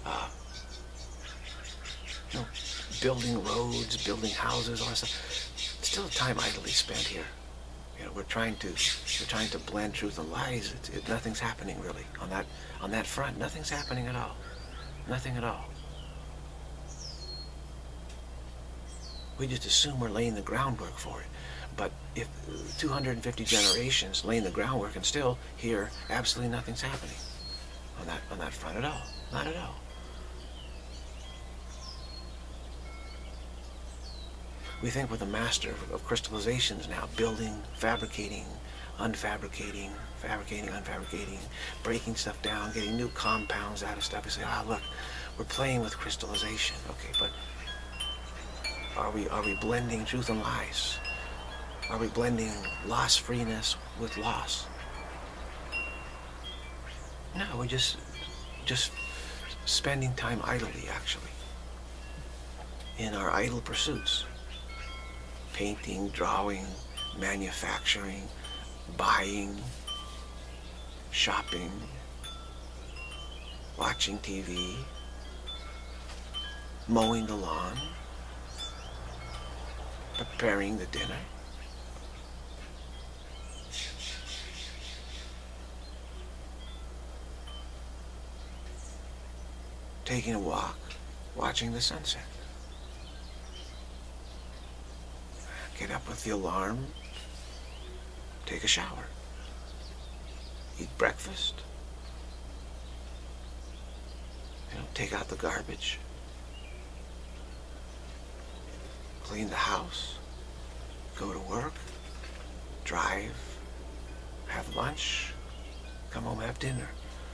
you know, building roads, building houses, all that stuff. Still time idly spent here. You know, we're trying to blend truth and lies. Nothing's happening really on that front. Nothing's happening at all. Nothing at all. We just assume we're laying the groundwork for it. But if 250 generations laying the groundwork and still here, absolutely nothing's happening on that front at all. Not at all. We think we're the master of crystallizations now, building, fabricating, unfabricating, fabricating, unfabricating, breaking stuff down, getting new compounds out of stuff. We say, ah, look, we're playing with crystallization. Okay, but are we blending truth and lies? Are we blending loss-freeness with loss? No, we're just spending time idly, actually, in our idle pursuits. Painting, drawing, manufacturing, buying, shopping, watching TV, mowing the lawn, preparing the dinner. Taking a walk, watching the sunset. Get up with the alarm, take a shower, eat breakfast, take out the garbage, clean the house, go to work, drive, have lunch, come home, have dinner,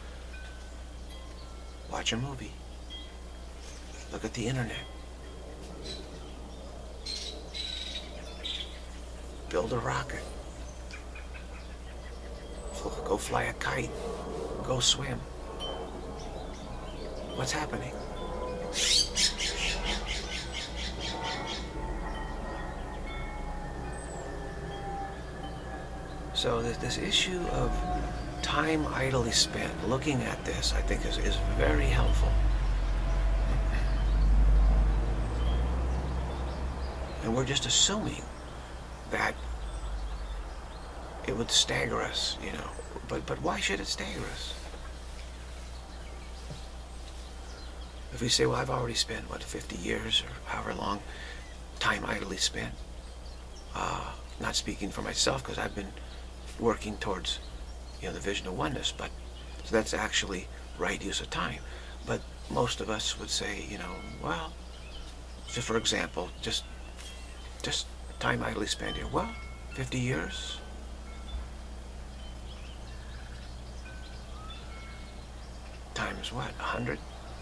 watch a movie, look at the internet, build a rocket, go fly a kite, go swim. What's happening? So this issue of time idly spent looking at this, I think, is very helpful. And we're just assuming that it would stagger us, but why should it stagger us? If we say, well, I've already spent, 50 years or however long time idly spent, not speaking for myself because I've been working towards, the vision of oneness, but so that's actually right use of time. But most of us would say, well, so for example, just time idly spent here. Well, 50 years. Times what? 100?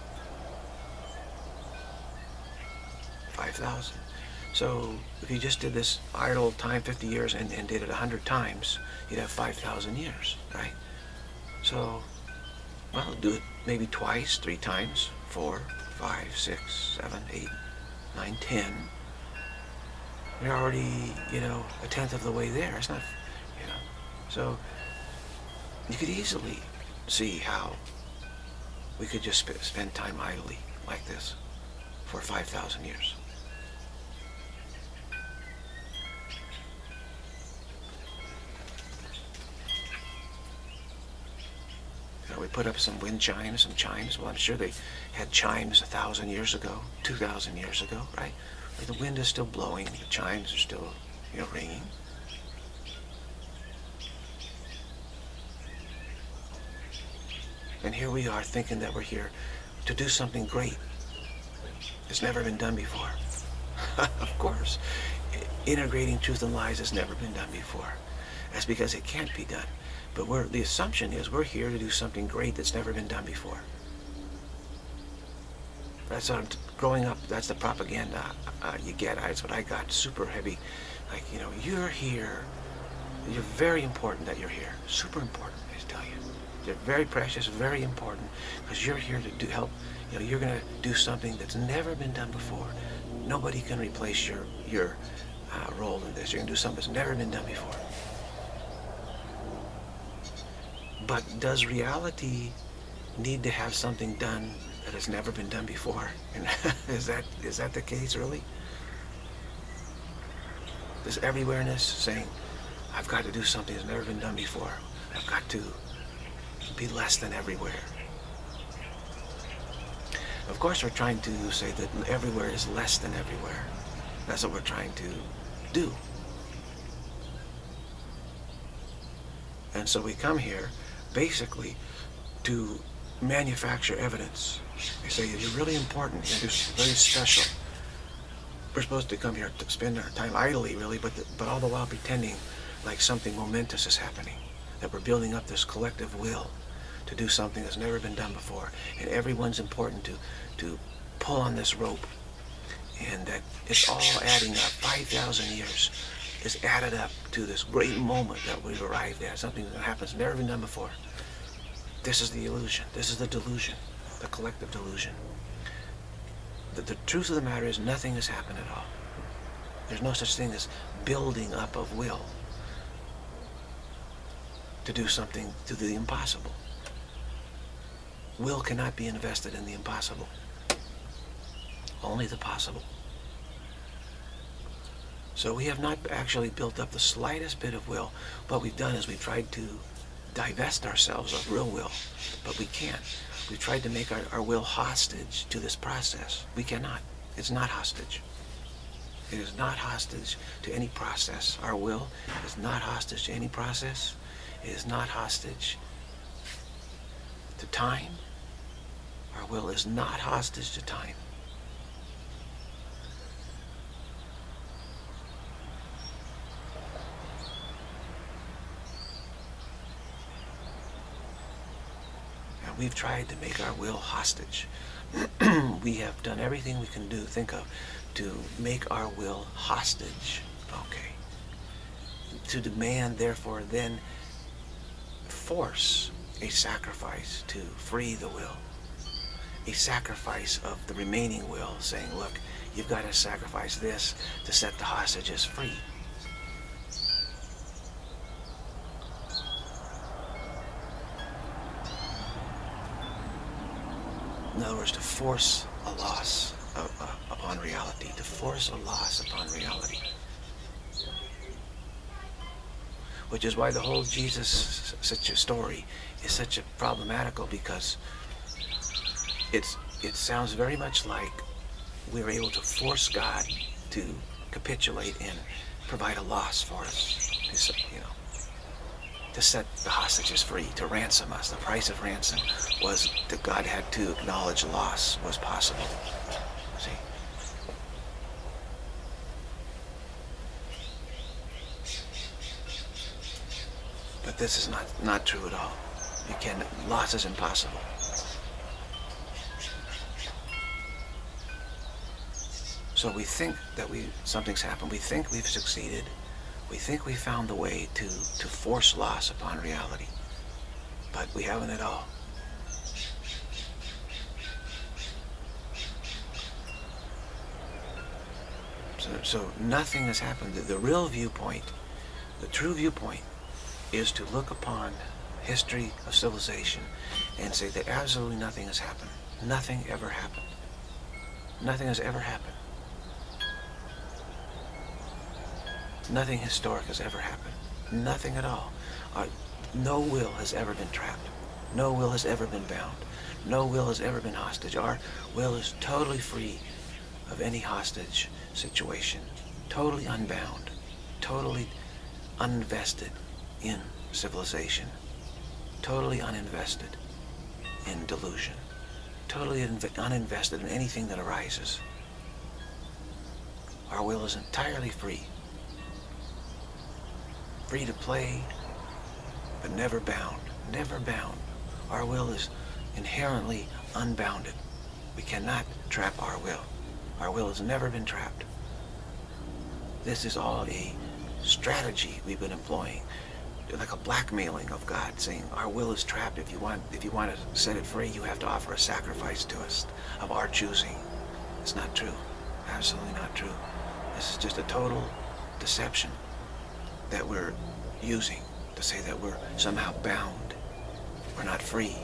5,000. So if you just did this idle time 50 years and did it 100 times, you'd have 5,000 years, right? So, well, do it maybe twice, 3 times, 4, 5, 6, 7, 8, 9, 10. You're already, a tenth of the way there. It's not, So you could easily see how we could just spend time idly like this for 5,000 years. We put up some wind chimes, some chimes. Well, I'm sure they had chimes 1,000 years ago, 2,000 years ago, right? But the wind is still blowing, the chimes are still, ringing. And here we are thinking that we're here to do something great. It's never been done before. Of course. Integrating truth and lies has never been done before. That's because it can't be done. But the assumption is we're here to do something great that's never been done before. That's what growing up, that's the propaganda you get. That's what I got, super heavy. Like, you're here. You're very important that you're here. Super important, I tell you. You're very precious, very important, because you're here to help. You're going to do something that's never been done before. Nobody can replace your role in this. You're going to do something that's never been done before. But does reality need to have something done that has never been done before? Is that the case, really? This everywhereness saying, I've got to do something that's never been done before. I've got to be less than everywhere. Of course, we're trying to say that everywhere is less than everywhere. That's what we're trying to do. And so we come here basically to manufacture evidence. They say you're really important, you're very special. We're supposed to come here to spend our time idly, really, but all the while pretending like something momentous is happening, that we're building up this collective will to do something that's never been done before, and everyone's important to pull on this rope, and that it's all adding up. 5,000 years is added up to this great moment that we've arrived at, something that happens never been done before. This is the illusion. This is the delusion, the collective delusion. The truth of the matter is nothing has happened at all. There's no such thing as building up of will to do something, to do the impossible. Will cannot be invested in the impossible. Only the possible. So we have not actually built up the slightest bit of will. What we've done is we've tried to divest ourselves of real will, but we can't. We've tried to make our will hostage to this process. We cannot. It's not hostage. It is not hostage to any process. Our will is not hostage to any process. It is not hostage to time. Our will is not hostage to time. And we've tried to make our will hostage. We have done everything we can do, think of, to make our will hostage. Okay. To demand, therefore, then force a sacrifice to free the will. A sacrifice of the remaining will, saying, look, you've got to sacrifice this to set the hostages free. In other words, to force a loss upon reality, to force a loss upon reality. Which is why the whole Jesus such a story is such a problematical, because it sounds very much like we're able to force God to capitulate and provide a loss for us, to set the hostages free, to ransom us. The price of ransom was that God had to acknowledge loss was possible. See? But this is not true at all. Loss is impossible. So we think that something's happened. We think we've succeeded. We think we found the way to force loss upon reality. But we haven't at all. So nothing has happened. The real viewpoint, the true viewpoint, is to look upon history of civilization and say that absolutely nothing has happened. Nothing ever happened. Nothing has ever happened. Nothing historic has ever happened. Nothing at all. No will has ever been trapped. No will has ever been bound. No will has ever been hostage. Our will is totally free of any hostage situation. Totally unbound. Totally uninvested in civilization. Totally uninvested in delusion. Totally uninvested in anything that arises. Our will is entirely free. Free to play, but never bound. Never bound. Our will is inherently unbounded. We cannot trap our will. Our will has never been trapped. This is all a strategy we've been employing, like a blackmailing of God, saying our will is trapped. If you want to set it free, you have to offer a sacrifice to us of our choosing. It's not true. Absolutely not true. This is just a total deception that we're using to say that we're somehow bound. We're not free.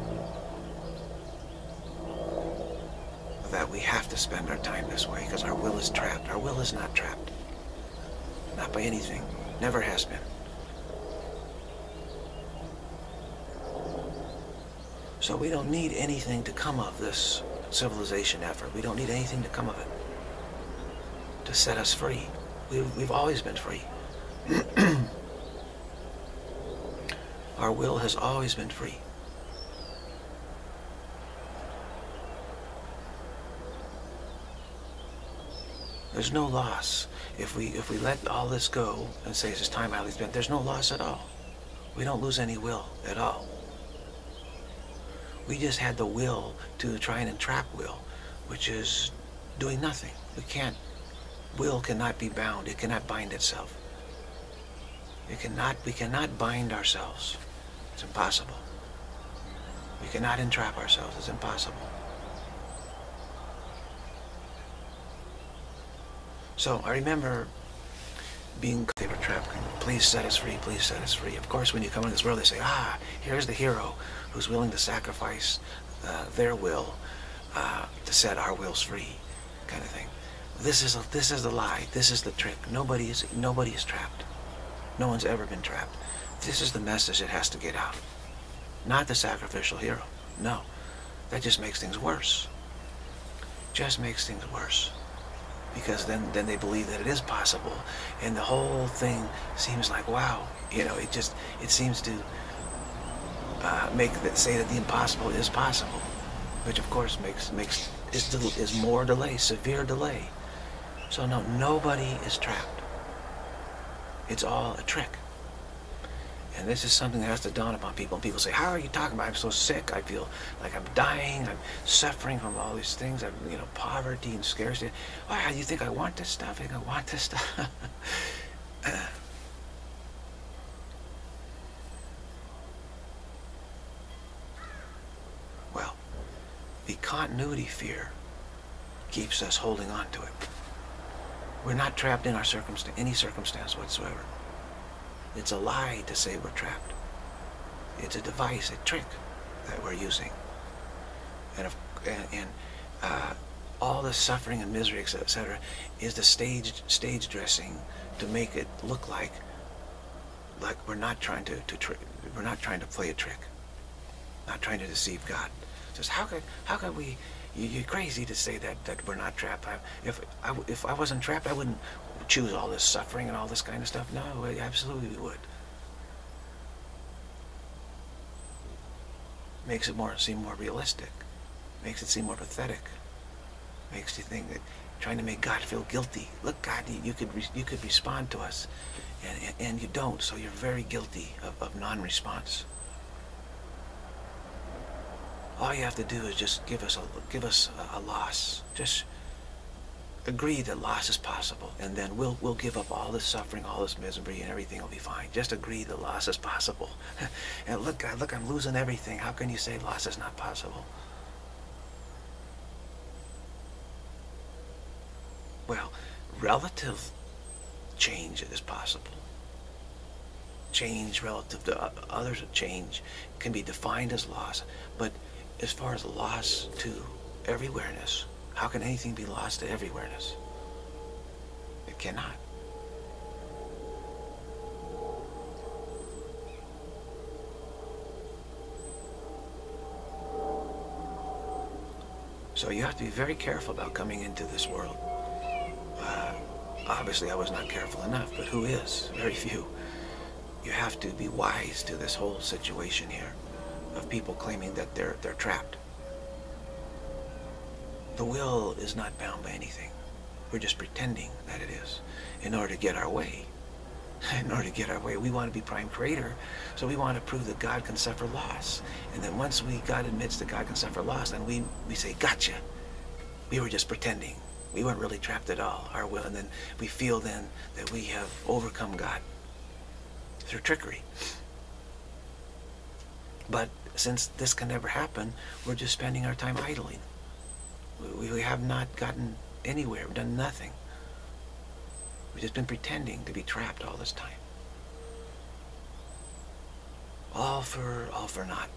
That we have to spend our time this way because our will is trapped. Our will is not trapped. Not by anything. Never has been. So we don't need anything to come of this civilization effort. We don't need anything to come of it to set us free. We've always been free. Our will has always been free. There's no loss. If we let all this go and say it's time highly spent, there's no loss at all. We don't lose any will at all. We just had the will to try and entrap will, which is doing nothing. Will cannot be bound. It cannot bind itself. We cannot bind ourselves. It's impossible. We cannot entrap ourselves. It's impossible. So I remember being they were trapped. Please set us free, please set us free. Of course, when you come into this world, they say, ah, here's the hero who's willing to sacrifice their will to set our wills free, kind of thing. This is the lie. This is the trick. Nobody is trapped. No one's ever been trapped. This is the message that has to get out. Not the sacrificial hero. No. That just makes things worse. Just makes things worse. Because then they believe that it is possible, and the whole thing seems like, wow, you know, it seems to say that the impossible is possible, which of course is more delay, severe delay. So no, nobody is trapped. It's all a trick. And this is something that has to dawn upon people. And people say, how are you talking about? I'm so sick. I feel like I'm dying. I'm suffering from all these things. I'm, you know, poverty and scarcity. Why, you think I want this stuff? I think I want this stuff. Well, the continuity fear keeps us holding on to it. We're not trapped in any circumstance whatsoever. It's a lie to say we're trapped. It's a device, a trick that we're using. And all the suffering and misery, etc., is the stage dressing to make it look like we're not trying to play a trick, not trying to deceive God. Just how could we? You're crazy to say that we're not trapped. If I wasn't trapped, I wouldn't choose all this suffering and all this kind of stuff. No, absolutely we would. Makes it seem more realistic. Makes it seem more pathetic. Makes you think that trying to make God feel guilty. Look, God, you could respond to us, and you don't. So you're very guilty of non-response. All you have to do is just give us a loss. Just agree that loss is possible, and then we'll give up all this suffering, all this misery, and everything will be fine. Just agree that loss is possible. And look, God, look, I'm losing everything. How can you say loss is not possible? Well, relative change is possible. Change relative to others, change can be defined as loss, but as far as loss to every-awareness, how can anything be lost to every-awareness? It cannot. So you have to be very careful about coming into this world. Obviously I was not careful enough, but who is? Very few. You have to be wise to this whole situation here of people claiming that they're trapped. The will is not bound by anything. We're just pretending that it is in order to get our way. In order to get our way, we want to be prime creator, so we want to prove that God can suffer loss. And then once God admits that God can suffer loss, then we say, gotcha. We were just pretending. We weren't really trapped at all, our will. And then we feel then that we have overcome God through trickery. But since this can never happen, we're just spending our time idling. We have not gotten anywhere. We've done nothing. We've just been pretending to be trapped all this time. All for naught.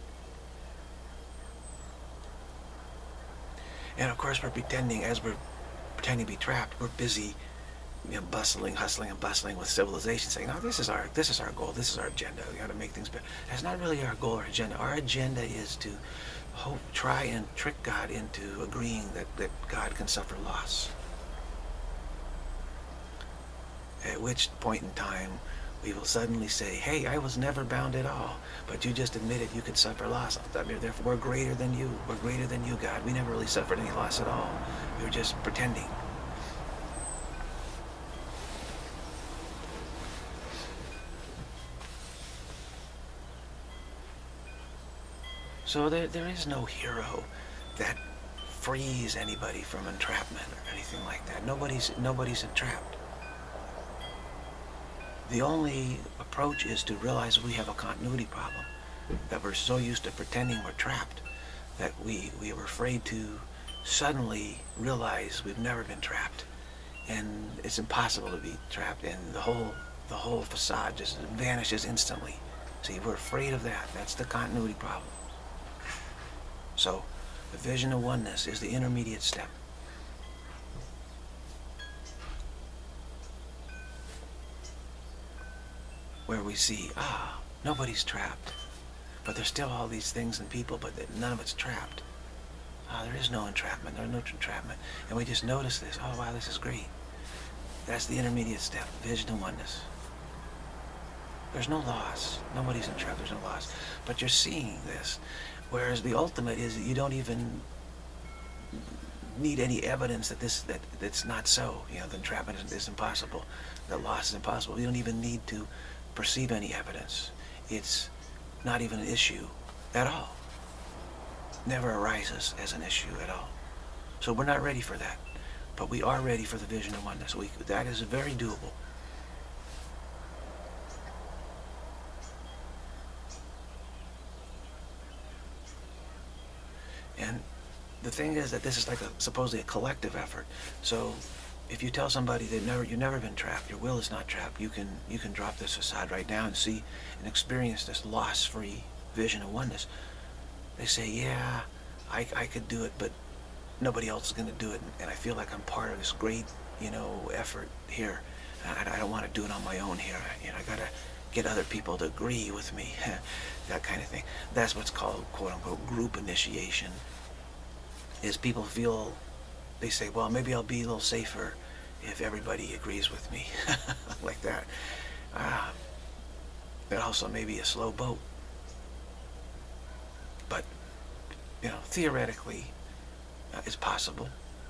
And of course we're pretending, as we're pretending to be trapped, we're busy, you know, hustling and bustling with civilization, saying, oh, this is our goal, this is our agenda, we got to make things better. That's not really our goal or agenda. Our agenda is to try and trick God into agreeing that God can suffer loss. At which point in time we will suddenly say, hey, I was never bound at all, but you just admitted you could suffer loss. Therefore we're greater than you. We're greater than you, God. We never really suffered any loss at all. We were just pretending. So there is no hero that frees anybody from entrapment or anything like that. Nobody's entrapped. The only approach is to realize we have a continuity problem, that we're so used to pretending we're trapped that we are afraid to suddenly realize we've never been trapped, and it's impossible to be trapped, and the whole facade just vanishes instantly. See, we're afraid of that. That's the continuity problem. So the vision of oneness is the intermediate step. Where we see, nobody's trapped. But there's still all these things and people, but none of it's trapped. There is no entrapment. There's no entrapment. And we just notice this. Oh, wow, this is great. That's the intermediate step, vision of oneness. There's no loss. Nobody's entrapped. There's no loss. But you're seeing this. Whereas the ultimate is that you don't even need any evidence that that's not so. You know, the entrapment is impossible. The loss is impossible. You don't even need to perceive any evidence. It's not even an issue at all. Never arises as an issue at all. So we're not ready for that. But we are ready for the vision of oneness. That is very doable. And the thing is that this is like supposedly a collective effort. So if you tell somebody that you've never been trapped, your will is not trapped, you can drop this facade right now and see and experience this loss-free vision of oneness. They say, yeah, I could do it, but nobody else is going to do it, and I feel like I'm part of this great, effort here. I don't want to do it on my own here. I got to get other people to agree with me, that kind of thing. That's what's called, quote-unquote, group initiation. Is people feel, they say, well, maybe I'll be a little safer if everybody agrees with me, like that. That also may be a slow boat. But, theoretically, it's possible.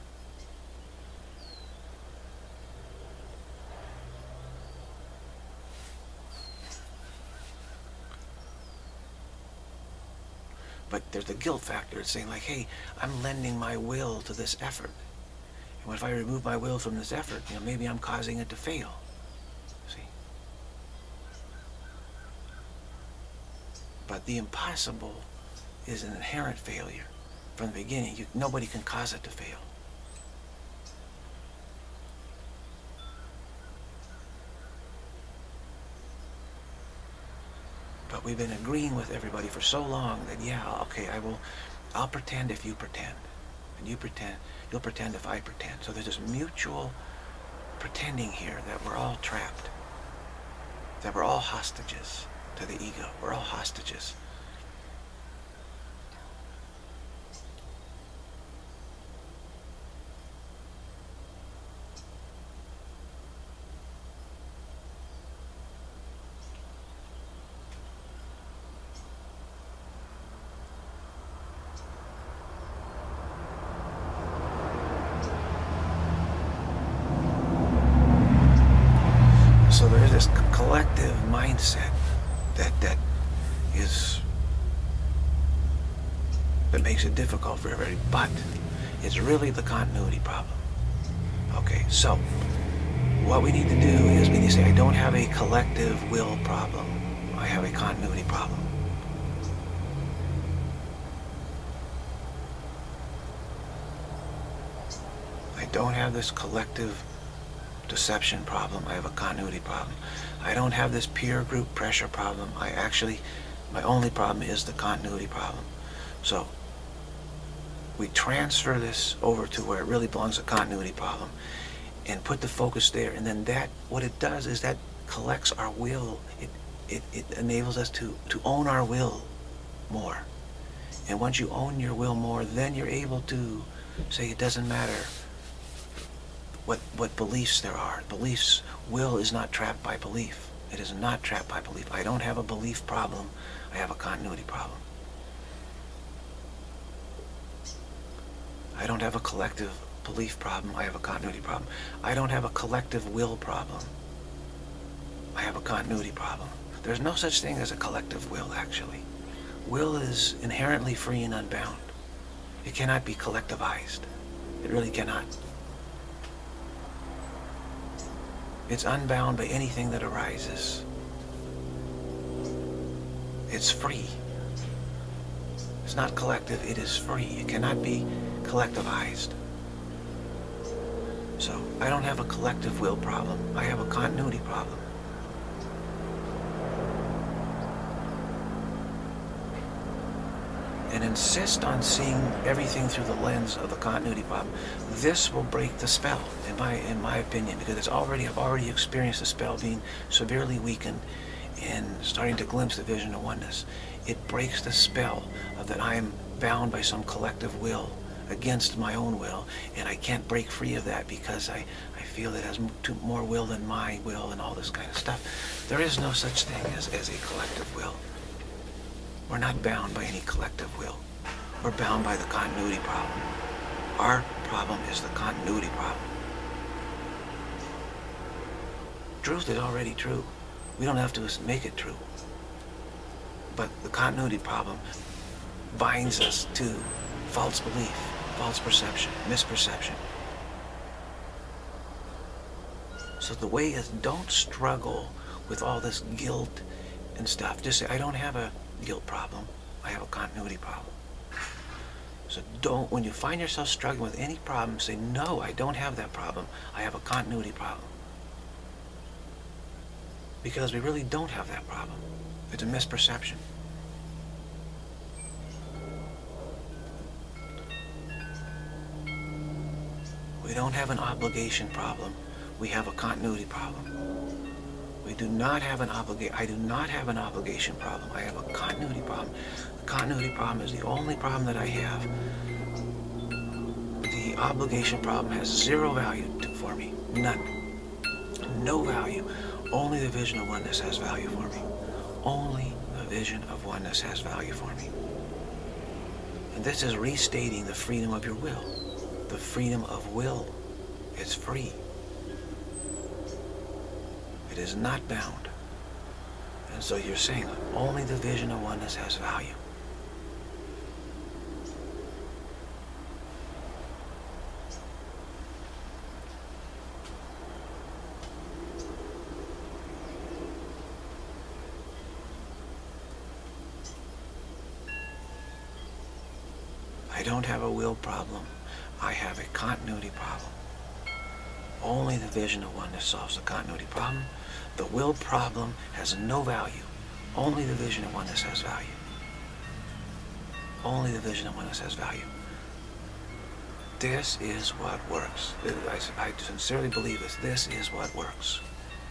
But there's the guilt factor. It's saying like, hey, I'm lending my will to this effort. And what if I remove my will from this effort? Maybe I'm causing it to fail. See? But the impossible is an inherent failure. From the beginning, nobody can cause it to fail. But we've been agreeing with everybody for so long that, yeah, okay, I'll pretend if you pretend. And you'll pretend if I pretend. So there's this mutual pretending here that we're all trapped. That we're all hostages to the ego. We're all hostages. So there is this collective mindset that makes it difficult for everybody, but it's really the continuity problem. Okay, so what we need to do is we need to say, I don't have a collective will problem. I have a continuity problem. I don't have this collective deception problem. I have a continuity problem. I don't have this peer group pressure problem. My only problem is the continuity problem. So we transfer this over to where it really belongs, a continuity problem, and put the focus there. And then what it does is that collects our will. It enables us to own our will more. And once you own your will more, then you're able to say it doesn't matter what beliefs there are. Beliefs, will is not trapped by belief. It is not trapped by belief. I don't have a belief problem. I have a continuity problem. I don't have a collective belief problem. I have a continuity problem. I don't have a collective will problem. I have a continuity problem. There's no such thing as a collective will, actually. Will is inherently free and unbound. It cannot be collectivized. It really cannot. It's unbound by anything that arises. It's free. It's not collective, it is free. It cannot be collectivized. So I don't have a collective will problem. I have a continuity problem. And insist on seeing everything through the lens of the continuity problem. This will break the spell, in my opinion, because I've already experienced the spell being severely weakened and starting to glimpse the vision of oneness. It breaks the spell of that I am bound by some collective will against my own will, and I can't break free of that because I feel it has more will than my will and all this kind of stuff. There is no such thing as a collective will. We're not bound by any collective will. We're bound by the continuity problem. Our problem is the continuity problem. Truth is already true. We don't have to make it true. But the continuity problem binds us to false belief, false perception, misperception. So the way is, don't struggle with all this guilt and stuff. Just say, I don't have a guilt problem. I have a continuity problem. So don't, when you find yourself struggling with any problem, say, no, I don't have that problem. I have a continuity problem. Because we really don't have that problem. It's a misperception. We don't have an obligation problem. We have a continuity problem. We do not have an obligation. I do not have an obligation problem. I have a continuity problem. The continuity problem is the only problem that I have. The obligation problem has zero value for me. None. No value. Only the vision of oneness has value for me. Only the vision of oneness has value for me. And this is restating the freedom of your will. The freedom of will is free. It is not bound. And so you're saying only the vision of oneness has value. I don't have a will problem. I have a continuity problem. Only the vision of oneness solves the continuity problem. The will problem has no value. Only the vision of oneness has value. Only the vision of oneness has value. This is what works. I sincerely believe this. This is what works.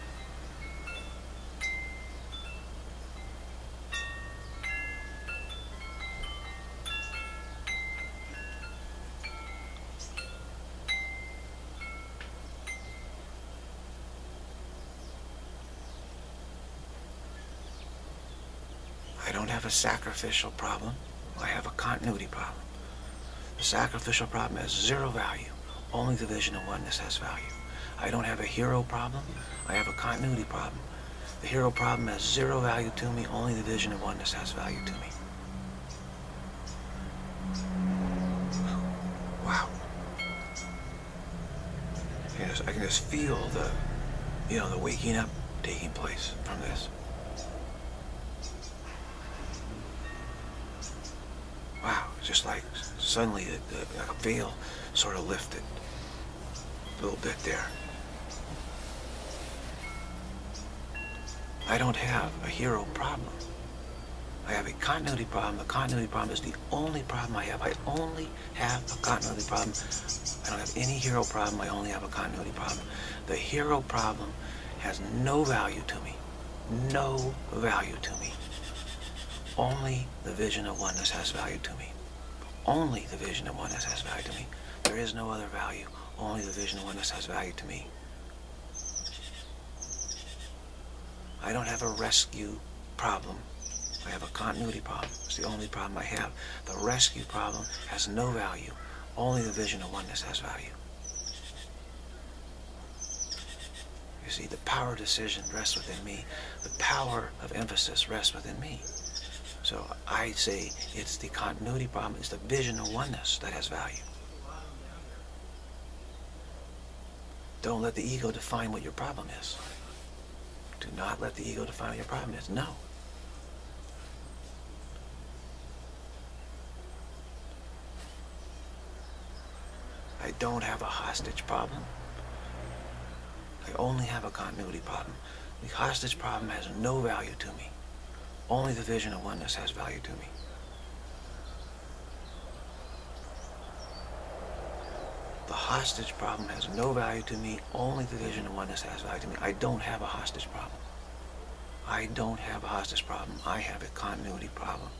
I don't have a sacrificial problem. I have a continuity problem. The sacrificial problem has zero value. Only the vision of oneness has value. I don't have a hero problem. I have a continuity problem. The hero problem has zero value to me. Only the vision of oneness has value to me. Wow. I can just feel the waking up taking place from this. Wow, just like suddenly a veil sort of lifted a little bit there. I don't have a hero problem. I have a continuity problem. The continuity problem is the only problem I have. I only have a continuity problem. I don't have any hero problem. I only have a continuity problem. The hero problem has no value to me. No value to me. Only the vision of oneness has value to me. Only the vision of oneness has value to me. There is no other value. Only the vision of oneness has value to me. I don't have a rescue problem. I have a continuity problem. It's the only problem I have. The rescue problem has no value. Only the vision of oneness has value. You see, the power of decision rests within me. The power of emphasis rests within me. So I say it's the continuity problem, it's the vision of oneness that has value. Don't let the ego define what your problem is. Do not let the ego define what your problem is. No. I don't have a hostage problem. I only have a continuity problem. The hostage problem has no value to me. Only the vision of oneness has value to me. The hostage problem has no value to me. Only the vision of oneness has value to me. I don't have a hostage problem. I don't have a hostage problem. I have a continuity problem.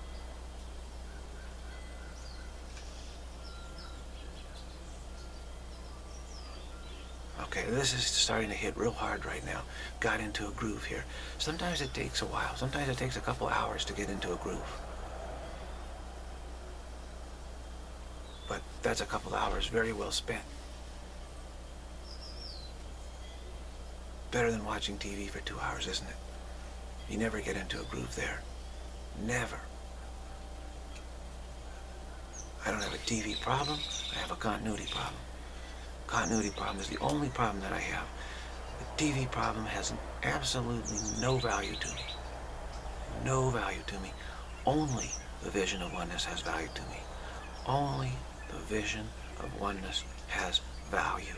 Okay, this is starting to hit real hard right now. Got into a groove here. Sometimes it takes a while. Sometimes it takes a couple hours to get into a groove. But that's a couple hours very well spent. Better than watching TV for 2 hours, isn't it? You never get into a groove there. Never. I don't have a TV problem. I have a continuity problem. Continuity problem is the only problem that I have. The TV problem has absolutely no value to me. No value to me. Only the vision of oneness has value to me. Only the vision of oneness has value.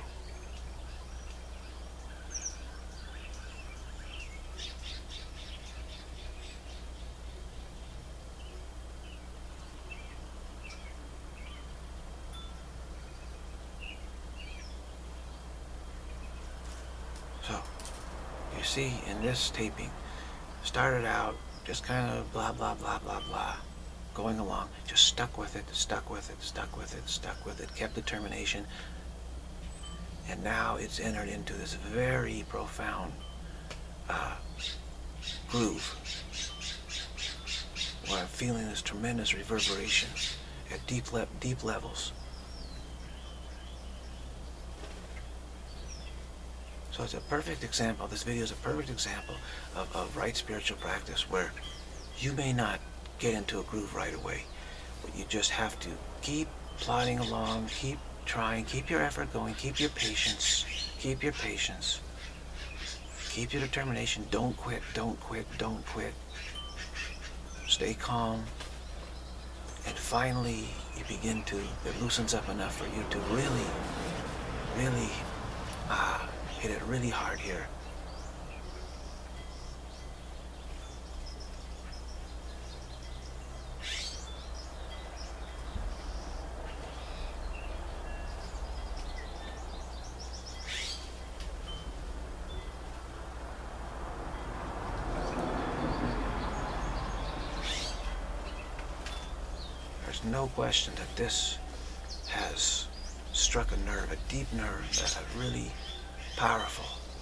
So, you see, in this taping, started out just kind of blah, blah, blah, blah, blah, going along, just stuck with it, stuck with it, stuck with it, stuck with it, kept determination, and now it's entered into this very profound groove where I'm feeling this tremendous reverberation at deep levels. So it's a perfect example, this video is a perfect example of right spiritual practice where you may not get into a groove right away, but you just have to keep plodding along, keep trying, keep your effort going, keep your patience, keep your patience, keep your determination, don't quit, don't quit, don't quit. Stay calm, and finally you begin to, it loosens up enough for you to really, really hit it really hard here. There's no question that this has struck a nerve, a deep nerve that's really powerful.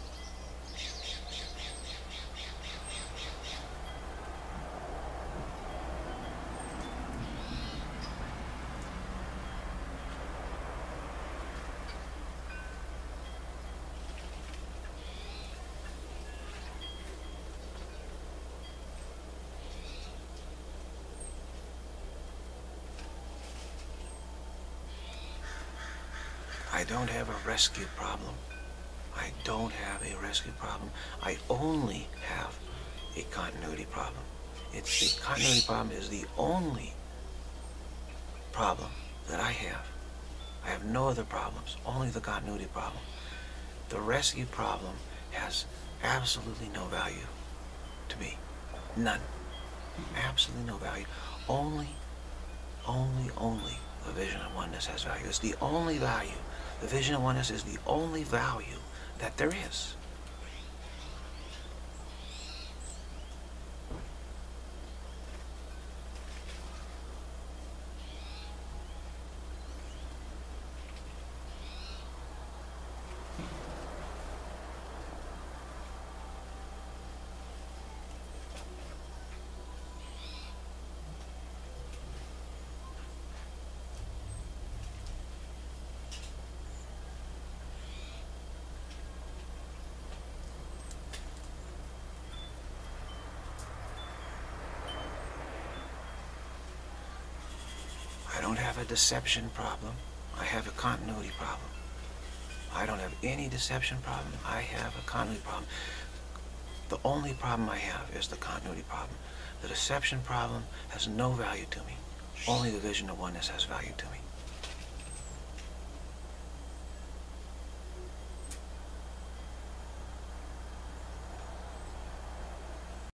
I don't have a rescue problem. I don't have a rescue problem. I only have a continuity problem. It's the continuity problem is the only problem that I have. I have no other problems, only the continuity problem. The rescue problem has absolutely no value to me. None. Absolutely no value. Only the vision of oneness has value. It's the only value. The vision of oneness is the only value that there is. I don't have a deception problem. I have a continuity problem. I don't have any deception problem. I have a continuity problem. The only problem I have is the continuity problem. The deception problem has no value to me. Only the vision of oneness has value to me.